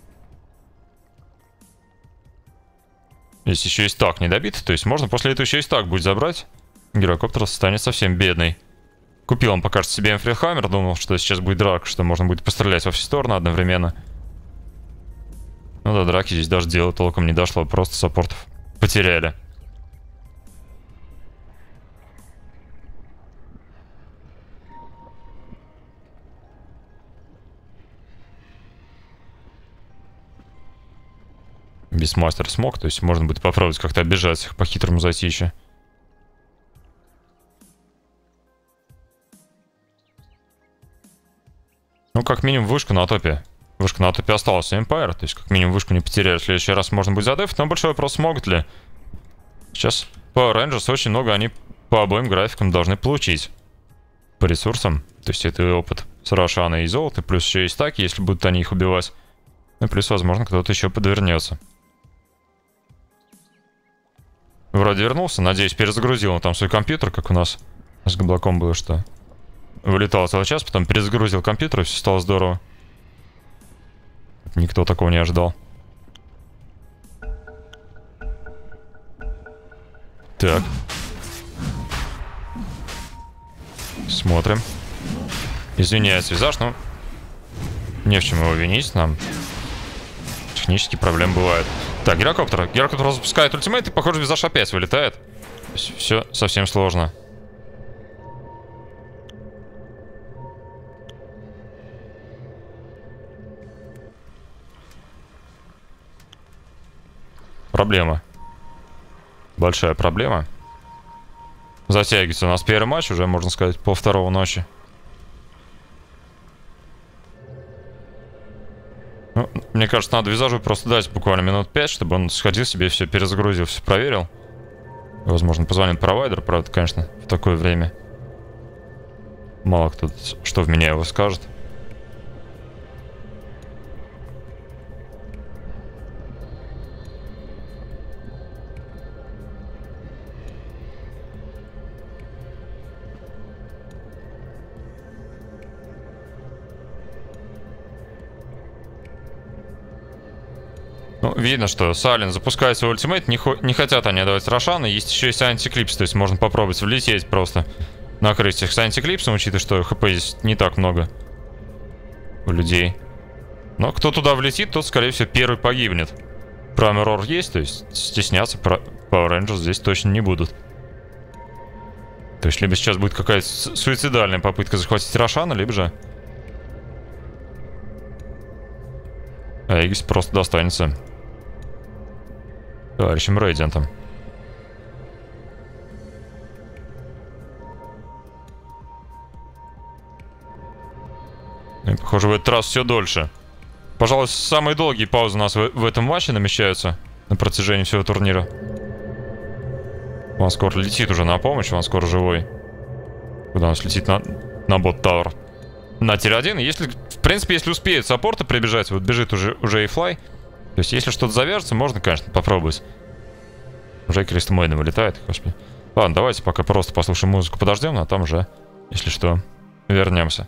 Здесь еще и стак не добит. То есть можно после этого еще и стак будет забрать. Гирокоптер станет совсем бедный. Купил он пока что себе Эмфрихаммер. Думал, что сейчас будет драка, что можно будет пострелять во все стороны одновременно. Ну да, драки здесь даже дело толком не дошло. Просто саппортов потеряли. Бестмастер смог, то есть можно будет попробовать как-то обижать их, по-хитрому зайти еще. Ну, как минимум, вышку на топе. Вышка на топе осталась у Empire, то есть как минимум вышку не потеряли. В следующий раз можно будет задефить, но большой вопрос, смогут ли. Сейчас Power Rangers очень много они по обоим графикам должны получить. По ресурсам. То есть это опыт с Рошана и золота, плюс еще и стаки, если будут они их убивать. Ну, плюс, возможно, кто-то еще подвернется. Вроде вернулся, надеюсь, перезагрузил он там свой компьютер, как у нас с Габлаком было, что вылетал целый час, потом перезагрузил компьютер, и все стало здорово. Никто такого не ожидал. Так. Смотрим. Извиняюсь, визаж, но не в чем его винить, нам технические проблемы бывают. Так, Гирокоптер. Гирокоптер запускает ультимейт, и, похоже, визаж опять вылетает. То есть все совсем сложно. Проблема. Большая проблема. Затягивается у нас первый матч, уже, можно сказать, по второго ночи. Ну, мне кажется, надо визажу просто дать буквально минут 5, чтобы он сходил себе, все перезагрузил, все проверил. Возможно, позвонит провайдер, правда, конечно, в такое время. Мало кто что в меня его скажет. Ну, видно, что Сален запускает свой ультимейт, не хотят они давать Рошана, есть еще и Silent Eclipse, то есть можно попробовать влететь просто, накрыть их Silent Eclipse, учитывая, что хп здесь не так много у людей. Но кто туда влетит, тот, скорее всего, первый погибнет. Prime Error есть, то есть стесняться Power Rangers здесь точно не будут. То есть либо сейчас будет какая-то суицидальная попытка захватить Рошана, либо же Аегис просто достанется товарищем Рейдиантом. И, похоже, в этот раз все дольше. Пожалуй, самые долгие паузы у нас в этом матче намечаются на протяжении всего турнира. Он скоро летит уже на помощь, он скоро живой. Куда он летит на бот-тауэр. На тир-1. Если, в принципе, если успеют саппорты прибежать, вот бежит уже и флай. То есть, если что-то завяжется, можно, конечно, попробовать. Уже Кристо Мойна вылетает, господи. Ладно, давайте пока просто послушаем музыку, подождем, а там уже, если что, вернемся.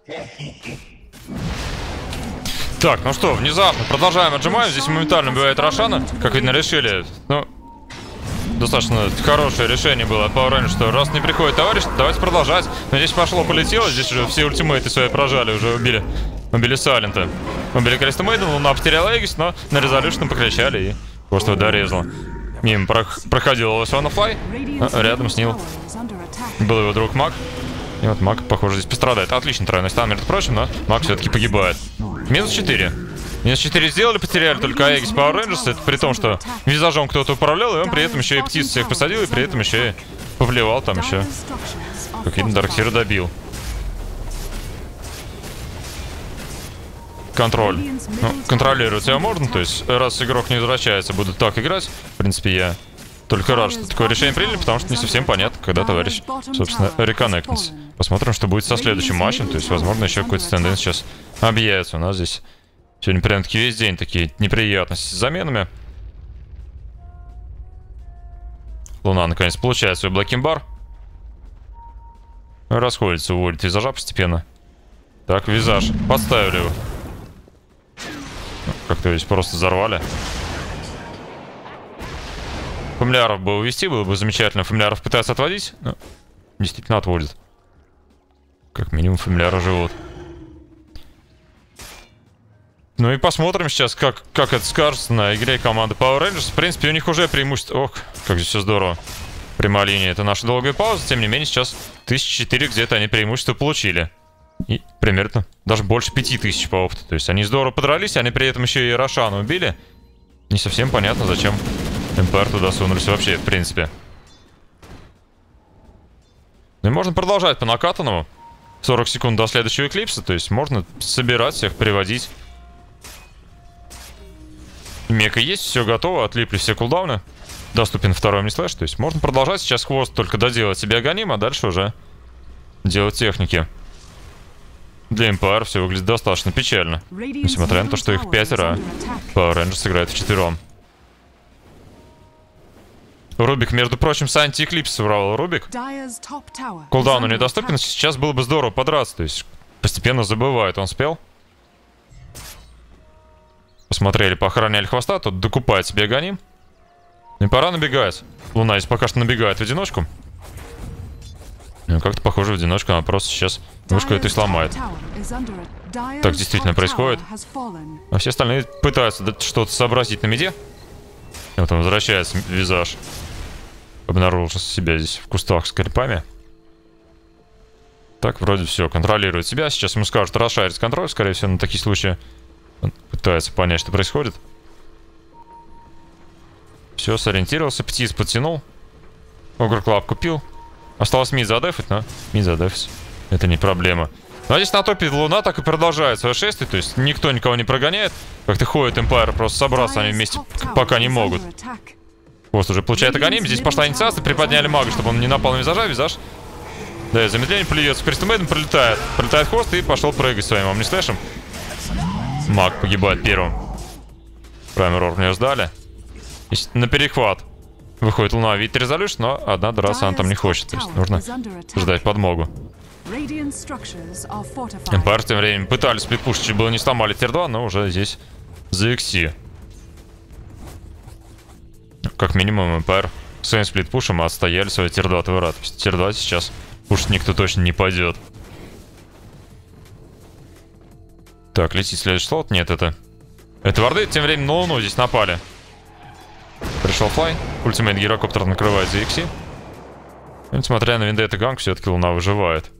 Так, ну что, внезапно продолжаем отжимаем. Здесь моментально убивает Рошана. Как видно, решили. Ну, достаточно хорошее решение было от Power Rangers, что раз не приходит товарищ, давайте продолжать. Но здесь пошло-полетело. Здесь уже все ультимейты свои прожали, уже убили Сайлента. Убили Креста Мейден, Луна потеряла Эгис, но на резолюшн покричали и просто дорезал. Мимо проходил Лосона Флай, а рядом с ним был его друг Мак. И вот Мак, похоже, здесь пострадает. Отлично, тройной стан, между прочим, но Мак все-таки погибает. Минус 4. Минус 4 сделали, потеряли только Аегис Power Rangers. Это при том, что визажом кто-то управлял, и он при этом еще и птиц всех посадил, и при этом еще и повлевал там еще. Как видно, Дарксира добил. Контроль. Ну, контролировать его можно, то есть раз игрок не возвращается, будут так играть. В принципе, я только рад, что такое решение приняли, потому что не совсем понятно, когда товарищ, собственно, реконнектнется. Посмотрим, что будет со следующим матчем, то есть, возможно, еще какой-то стенденс сейчас объявится. У нас здесь сегодня прям-таки весь день такие неприятности с заменами. Луна, наконец, получает свой блэкинг-бар. Расходится, уводит визажа постепенно. Так, визаж. Подставили его. Как-то здесь просто взорвали. Фамильяров бы увести, было бы замечательно. Фамильяров пытается отводить, но действительно отводит. Как минимум фамильяры живут. Ну и посмотрим сейчас, как это скажется на игре команды Power Rangers. В принципе, у них уже преимущество. Ох, как здесь все здорово. Прямая линия — это наша долгая пауза. Тем не менее, сейчас 1004 где-то они преимущество получили. И примерно даже больше 5000 по опыту. То есть они здорово подрались, они при этом еще и Рошана убили. Не совсем понятно, зачем МПР туда сунулись вообще, в принципе. Ну и можно продолжать по накатанному. 40 секунд до следующего эклипса. То есть можно собирать всех, приводить. Мека есть, все готово, отлипли все кулдауны. Доступен второй мини-слэш. То есть можно продолжать. Сейчас хвост только доделать себе агоним, а дальше уже делать техники. Для МПР все выглядит достаточно печально. Несмотря на то, что их 5, Power Rangers играет вчетвером. Рубик, между прочим, с анти-эклипс собрал Рубик. Кулдауну недоступен. Сейчас было бы здорово подраться. То есть постепенно забывает, он спел. Посмотрели, поохраняли хвоста. Тут докупает себе агоним. И пора набегать. Луна здесь пока что набегает в одиночку. Ну, как-то похоже в одиночку, она просто сейчас вышку эту и сломает. Так действительно происходит. А все остальные пытаются что-то сообразить на миде. И вот он возвращается, визаж. Обнаружил себя здесь в кустах с крипами. Так, вроде все, контролирует себя. Сейчас ему скажут расширить контроль, скорее всего, на такие случаи. Он пытается понять, что происходит. Все, сориентировался, птиц подтянул. Огр Клаб купил. Осталось мид задефать, но мид задефать. Это не проблема. Ну а здесь на топе Луна так и продолжает свое шествие. То есть никто никого не прогоняет. Как-то ходит Эмпайр, просто собраться они вместе пока не могут. Хвост уже получает агоним. Здесь пошла инициация, приподняли мага, чтобы он не напал на визажа. Визаж. Да, замедление плюется. Крестомейден пролетает. Пролетает хвост и пошел прыгать своим омнислэшем. Маг погибает первым. Праймер Орг не ждали. На перехват выходит Луна, видит резолюшн, но одна драться она там не хочет. То есть нужно ждать подмогу. Эмпайр тем временем пытались сплитпушить, чуть было не сломали тир-2, но уже здесь за XC. Как минимум Эмпайр своим сплитпушем отстояли свой тир-2 ТВР. То есть тир-2 сейчас пушить никто точно не пойдет. Так, летит следующий слот. Нет, это варды. Тем временем на Луну здесь напали. Пришел флай. Ультимейт гирокоптер накрывает за XC. И, несмотря на Вендетта ганг, все-таки Луна выживает.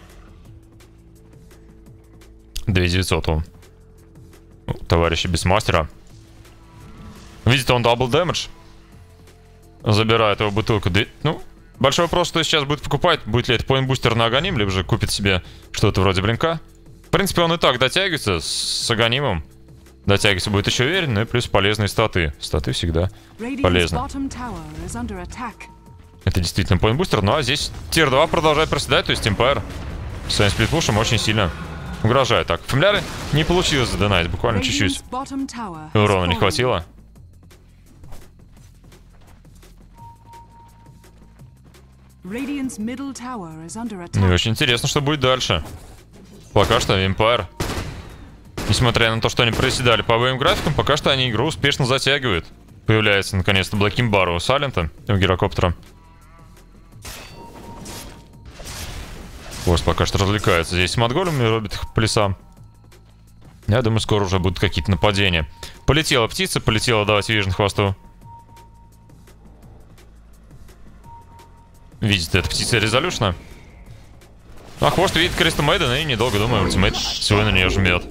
2900 он. Товарищи без мастера. Видит он дабл дэмэдж. Забирает его бутылку. Ну, большой вопрос, что сейчас будет покупать. Будет ли это поинт-бустер на агоним, либо же купит себе что-то вроде блинка. В принципе, он и так дотягивается с аганимом. Дотягиваться будет еще уверен, ну и плюс полезные статы. Статы всегда полезны. Это действительно поинт-бустер. Ну а здесь тир-2 продолжает проседать, то есть Эмпайр своим сплитпушем очень сильно угрожает. Так, фамильяры не получилось задонать, буквально чуть-чуть. Урона не хватило. Ну и очень интересно, что будет дальше. Пока что Empire, несмотря на то, что они проседали по обоим графикам, пока что они игру успешно затягивают. Появляется наконец-то Black Embargo у Салента, у гирокоптера. Хвост пока что развлекается здесь с монголами, рубит их по лесам. Я думаю, скоро уже будут какие-то нападения. Полетела птица, полетела давать вижен хвосту. Видите, это птица резолюшна. А хвост видит Криста Мейдена и, недолго думая, ультимейт свой на нее жмет.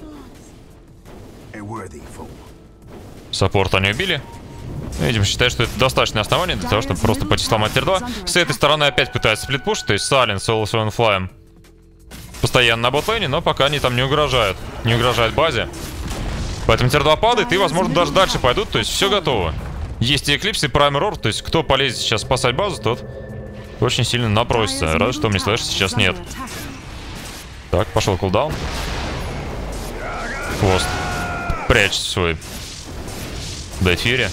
Саппорт они убили. Видимо, считает, что это достаточное основание для того, чтобы просто пойти сломать тир 2. С этой стороны опять пытается сплитпуш, то есть Сален с Олсуэн Флаем постоянно на ботлейне, но пока они там не угрожают. Не угрожают базе. Поэтому тир 2 падает и, возможно, даже дальше пойдут, то есть все готово. Есть и Эклипс, и Праймер Рор, то есть кто полезет сейчас спасать базу, тот очень сильно напросится. Рад, что мне слэш сейчас нет. Так, пошел кулдаун. Хвост прячет свой Дайфири.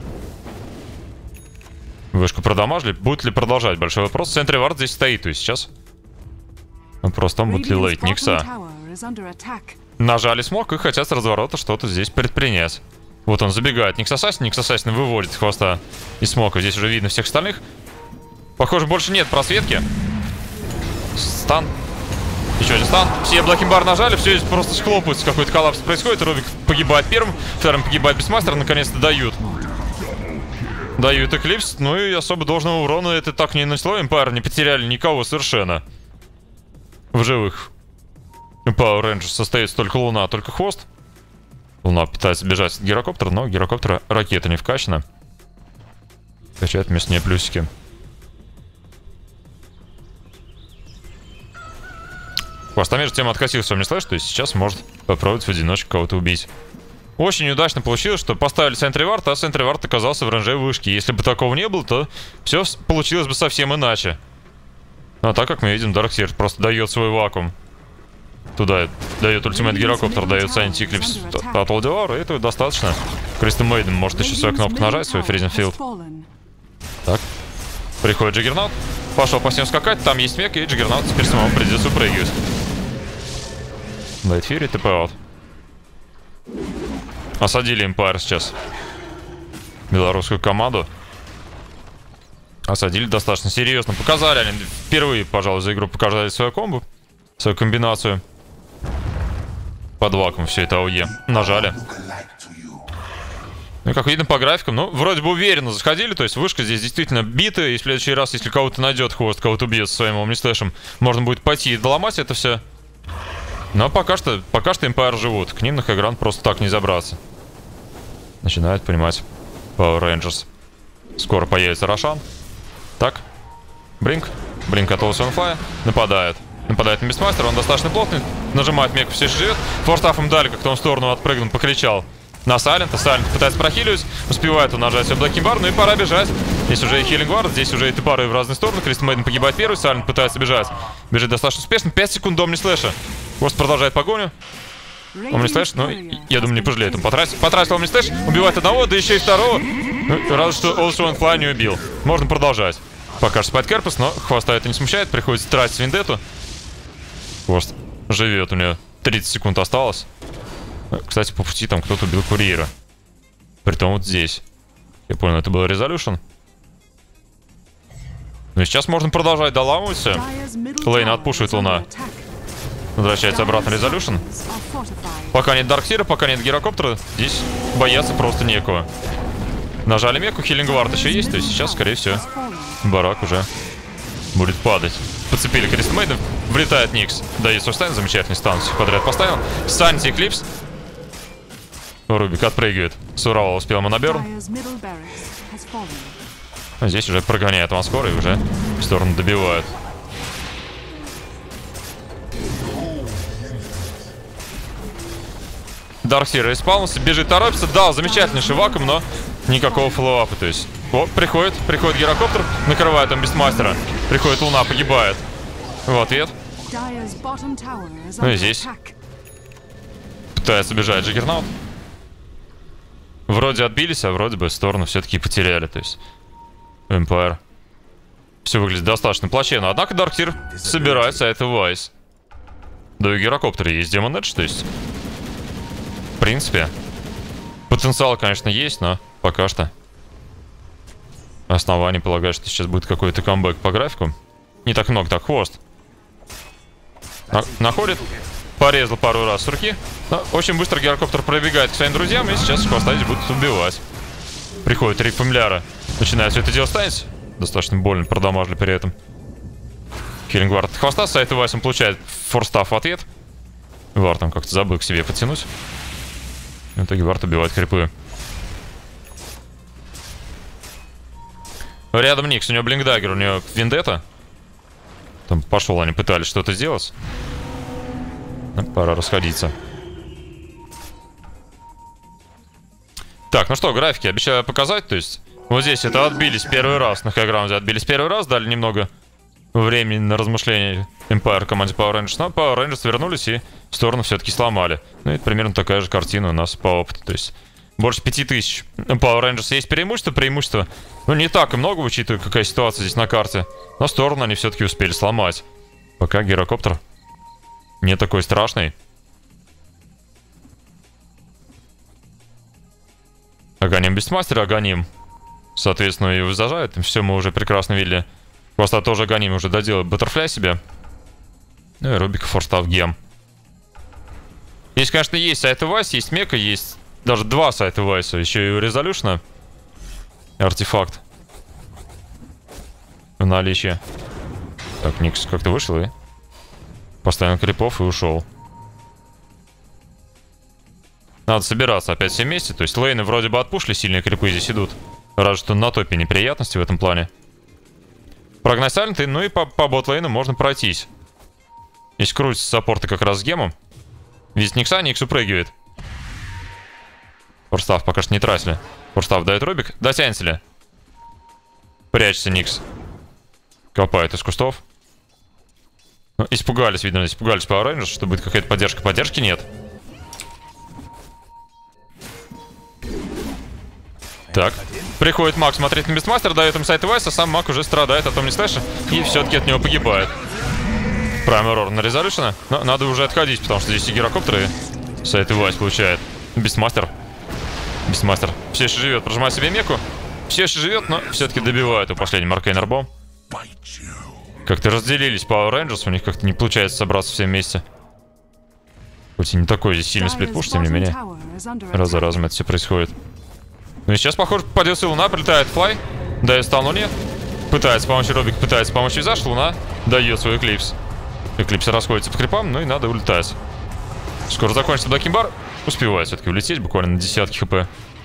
Вышку продамажили. Будет ли продолжать? Большой вопрос. В центре вард здесь стоит, то есть сейчас просто он будет ли лейт Никса. Нажали смог и хотят с разворота что-то здесь предпринять. Вот он забегает. Никс Ассасин выводит хвоста из смока. Здесь уже видно всех остальных. Похоже, больше нет просветки. Стан. Еще один стан. Все Black Embargo нажали, все здесь просто схлопывается. Какой-то коллапс происходит. Рубик погибает первым, вторым погибает Бисмастер. Наконец-то дают. Дают Эклипс. Ну и особо должного урона это так не нанесло. Empire не потеряли никого совершенно. В живых. Power Rangers остается только Луна, только хвост. Луна пытается бежать от гирокоптера, но гирокоптера ракета не вкачана. Качает вместо нее плюсики. Хвоста между тем откосился мне слэш, то есть сейчас может попробовать в одиночку кого-то убить. Очень удачно получилось, что поставили Сентри Вард, а Сентри Вард оказался в ранже вышки. Если бы такого не было, то все получилось бы совсем иначе. А так, как мы видим, Дарксир просто дает свой вакуум. Туда дает ультимейт гирокоптер, дает Санти Эклипс от Олдивара, и этого достаточно. Кристен Мейден может еще свою кнопку нажать, свой Фризен Филд. Так. Приходит Джиггернаут. Пошел по всем скакать, там есть мег, и Джиггернаут теперь самому придется упрыгивать. Дайтфири, ТП аут. Осадили Empire сейчас. Белорусскую команду. Осадили достаточно серьезно. Показали они впервые, пожалуй, за игру показали свою комбо. Свою комбинацию. Под вакуум все это АОЕ. Нажали. Ну, как видно по графикам, ну, вроде бы уверенно заходили. То есть вышка здесь действительно битая. И в следующий раз, если кого-то найдет хвост, кого-то убьет со своим омнислэшем, можно будет пойти и доломать это все. Но пока что Empire живут. К ним на Хайграунд просто так не забраться. Начинают понимать Power Rangers. Скоро появится Рошан. Так. Бринк от Олсенфлая. Нападает на Бестмастера. Он достаточно плотный. Нажимает меку, все еще живет. Форстафом дали, как-то он в сторону отпрыгнул, покричал на Салента. Салент пытается прохиливать. Успевает он нажать все Black Embargo. Ну и пора бежать. Здесь уже и Хиллинг Вард, здесь уже и тыпары в разные стороны. Кристен Мейден погибает первый. Салент пытается бежать. Бежит достаточно успешно. 5 секунд до Омнислэша. Хвост продолжает погоню. Омнислэш, ну, я думаю, не пожалеет. Он потратил Омнислэш, убивает одного, да еще и второго. Ну, разве что Олсуэн Флай не убил. Можно продолжать. Пока что спать Керпус, но хвоста это не смущает. Приходится тратить Вендетту. Хвост живет, у него 30 секунд осталось. Кстати, по пути там кто-то убил курьера. Притом вот здесь. Я понял, это был Resolution. Ну и сейчас можно продолжать доламывать все. Лейн отпушивает Луна. Возвращается обратно Resolution. Пока нет Дарксира, пока нет гирокоптера, здесь бояться просто некого. Нажали меку, Хиллинг Вард еще есть, то есть сейчас, скорее всего, барак уже будет падать. Подцепили Кристен Мейден, влетает Никс. Дает Сустайн, замечательный стан, всех подряд поставил. Санти Эклипс. Рубик отпрыгивает. Сурава успел моноберн. Здесь уже прогоняет ванскор и уже в сторону добивают. Дарксир респаунился, бежит, торопится. Дал замечательнейший вакуум, но никакого фоллоуапа. То есть, приходит гирокоптер, накрывает там Бестмастера. Приходит Луна, погибает. В ответ. Ну и здесь пытается бежать Джиггернаут. Вроде отбились, а вроде бы сторону все-таки потеряли. То есть, Empire. Все выглядит достаточно плачевно. Однако Дарксир собирается, а это Вайс. Да и у гирокоптера есть Demon Edge, то есть... В принципе... Потенциал, конечно, есть, но пока что... Основание полагаю, что сейчас будет какой-то камбэк по графику. Не так много, так, хвост. Находит. Порезал пару раз с руки. Но очень быстро гирокоптер пробегает к своим друзьям, и сейчас хвоста здесь будут убивать. Приходит Рик Фамильяра. Начинает все это дело ставить. Достаточно больно продамажили при этом. Киллинг Вард от хвоста. Сайт Вайс он получает форстав в ответ. Вард там как-то забыл к себе подтянуть. В итоге Вард убивает крипы. Рядом Никс, у него блинкдаггер, у него Вендетта. Там пошел, они пытались что-то сделать. Но пора расходиться. Так, ну что, графики обещаю показать. То есть, вот здесь это отбились первый раз. На хайграунде отбились первый раз. Дали немного времени на размышления Empire команде Power Rangers. Но Power Rangers вернулись и сторону все-таки сломали. Ну и примерно такая же картина у нас по опыту. То есть, больше 5000. Power Rangers есть преимущество. Ну, не так и много, учитывая, какая ситуация здесь на карте. Но сторону они все-таки успели сломать. Пока гирокоптер не такой страшный. Аганим Бестмастер, Аганим. Соответственно, его зажают. Все мы уже прекрасно видели. Просто тоже Аганим уже доделал Баттерфляй себе. Ну и Рубик Форстав Гем. Здесь, конечно, есть сайт Вайс, есть Мека, есть даже два сайта Вайса. Еще и у Резолюшна. Артефакт. В наличии. Так, Никс как-то вышел и поставил крипов и ушел. Надо собираться опять все вместе. То есть лейны вроде бы отпушили, сильные крипы здесь идут. Разве что на топе неприятности в этом плане. Прогнать сайленты, ну и по ботлейну можно пройтись. Здесь крутятся саппорты как раз с гемом. Видит Никса, Никс упрыгивает. Форстав пока что не тратили. Форстав дает Рубик. Дотянется ли? Прячется Никс. Копает из кустов. Ну, испугались, видно, испугались Power Rangers, что будет какая-то поддержка. Поддержки нет. Так, приходит Мак смотреть на Бестмастера, дает им сайт Вайс, а сам Мак уже страдает от Omni Slash и все-таки от него погибает. Prime Error на Резолюшена. Но надо уже отходить, потому что здесь и гирокоптеры, и сайт Вайс получает. Бестмастер. Бестмастер все еще живет, прожимает себе меку. Все еще живет, но все-таки добивает у последнего Аркейн Арбом. Как-то разделились Power Rangers, у них как-то не получается собраться все вместе. Хоть и не такой здесь сильный сплитпуш, тем не менее. Раз за разом это все происходит. Ну и сейчас, похоже, попадется Луна, прилетает Флай, дает стан Луне. Пытается помочь Робик, пытается помочь Визаж, Луна дает свой Эклипс. Эклипс расходится по крипам, ну и надо улетать. Скоро закончится Блэкинбар. Успевает все-таки улететь, буквально на десятки хп.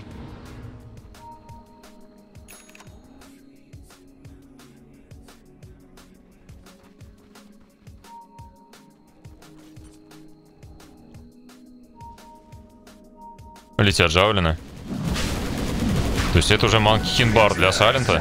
Летят джавлины. То есть это уже Манки Хинбар для Салента.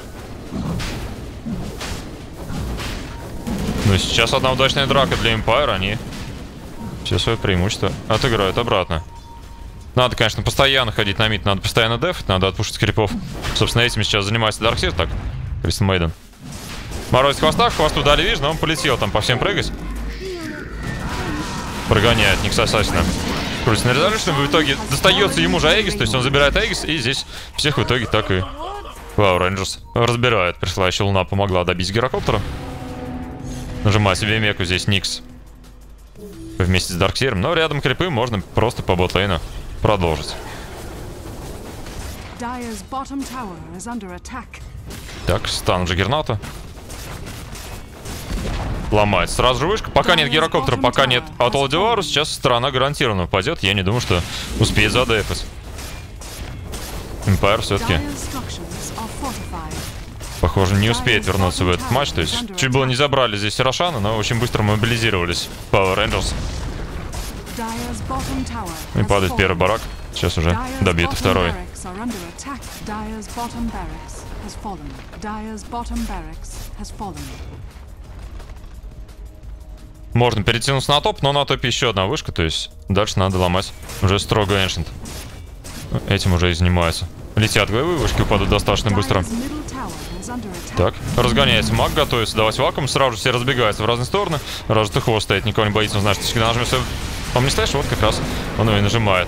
Но сейчас одна удачная драка для Empire, они все свое преимущество отыграют обратно. Надо, конечно, постоянно ходить на мид, надо постоянно дефать, надо отпушить крипов. Собственно, этим сейчас занимается Дарксир, так, Кристен Мейден. Морозит хвоста, хвосту дали виж, но он полетел там по всем прыгать. Прогоняет Никс Ассасина. Крутится на Резолюшн, в итоге достается ему же Аегис, то есть он забирает Аегис, и здесь всех в итоге так и Power Rangers разбирает. Пришла еще Луна, помогла добить гирокоптера. Нажимает себе меку здесь Никс вместе с Дарксиром, но рядом крипы можно просто по ботлейну продолжить. Так, стан Джаггернаута. Ломает сразу же вышка. Пока нет гирокоптера, пока нет от Олдивару, сейчас сторона гарантированно упадет. Я не думаю, что успеет задефать. Empire все-таки, похоже, не успеет вернуться в этот матч. То есть чуть было не забрали здесь Рошана, но очень быстро мобилизировались Power Rangers. И падает первый барак. Сейчас уже добьет и второй. Можно перетянуться на топ, но на топе еще одна вышка, то есть дальше надо ломать уже строго Ancient. Этим уже и занимается. Летят главы, вышки упадут достаточно быстро. under attack. Так, разгоняется маг, готовится давать вакуум, сразу же все разбегаются в разные стороны. Разве хвост стоит, никого не боится, он знает, что всегда нажмешь. Он не стоишь, вот как раз он его и нажимает.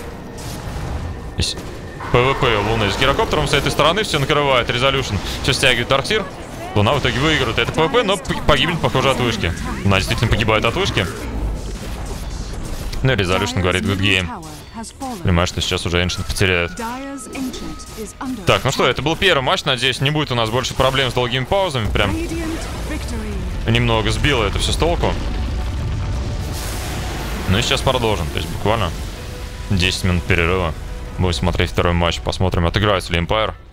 ПВП у Луны с гирокоптером с этой стороны все накрывает, Резолюшн все стягивает Дарксир. Луна в итоге выигрывает это ПВП, но погибнет, похоже, от вышки. Луна действительно погибает от вышки. Ну и Резолюшн говорит good game. Понимаю, что сейчас уже Ancient потеряет. Так, ну что, это был первый матч. Надеюсь, не будет у нас больше проблем с долгими паузами. Прям немного сбило это все с толку. Ну и сейчас продолжим. То есть буквально 10 минут перерыва. Будем смотреть второй матч. Посмотрим, отыграется ли Empire.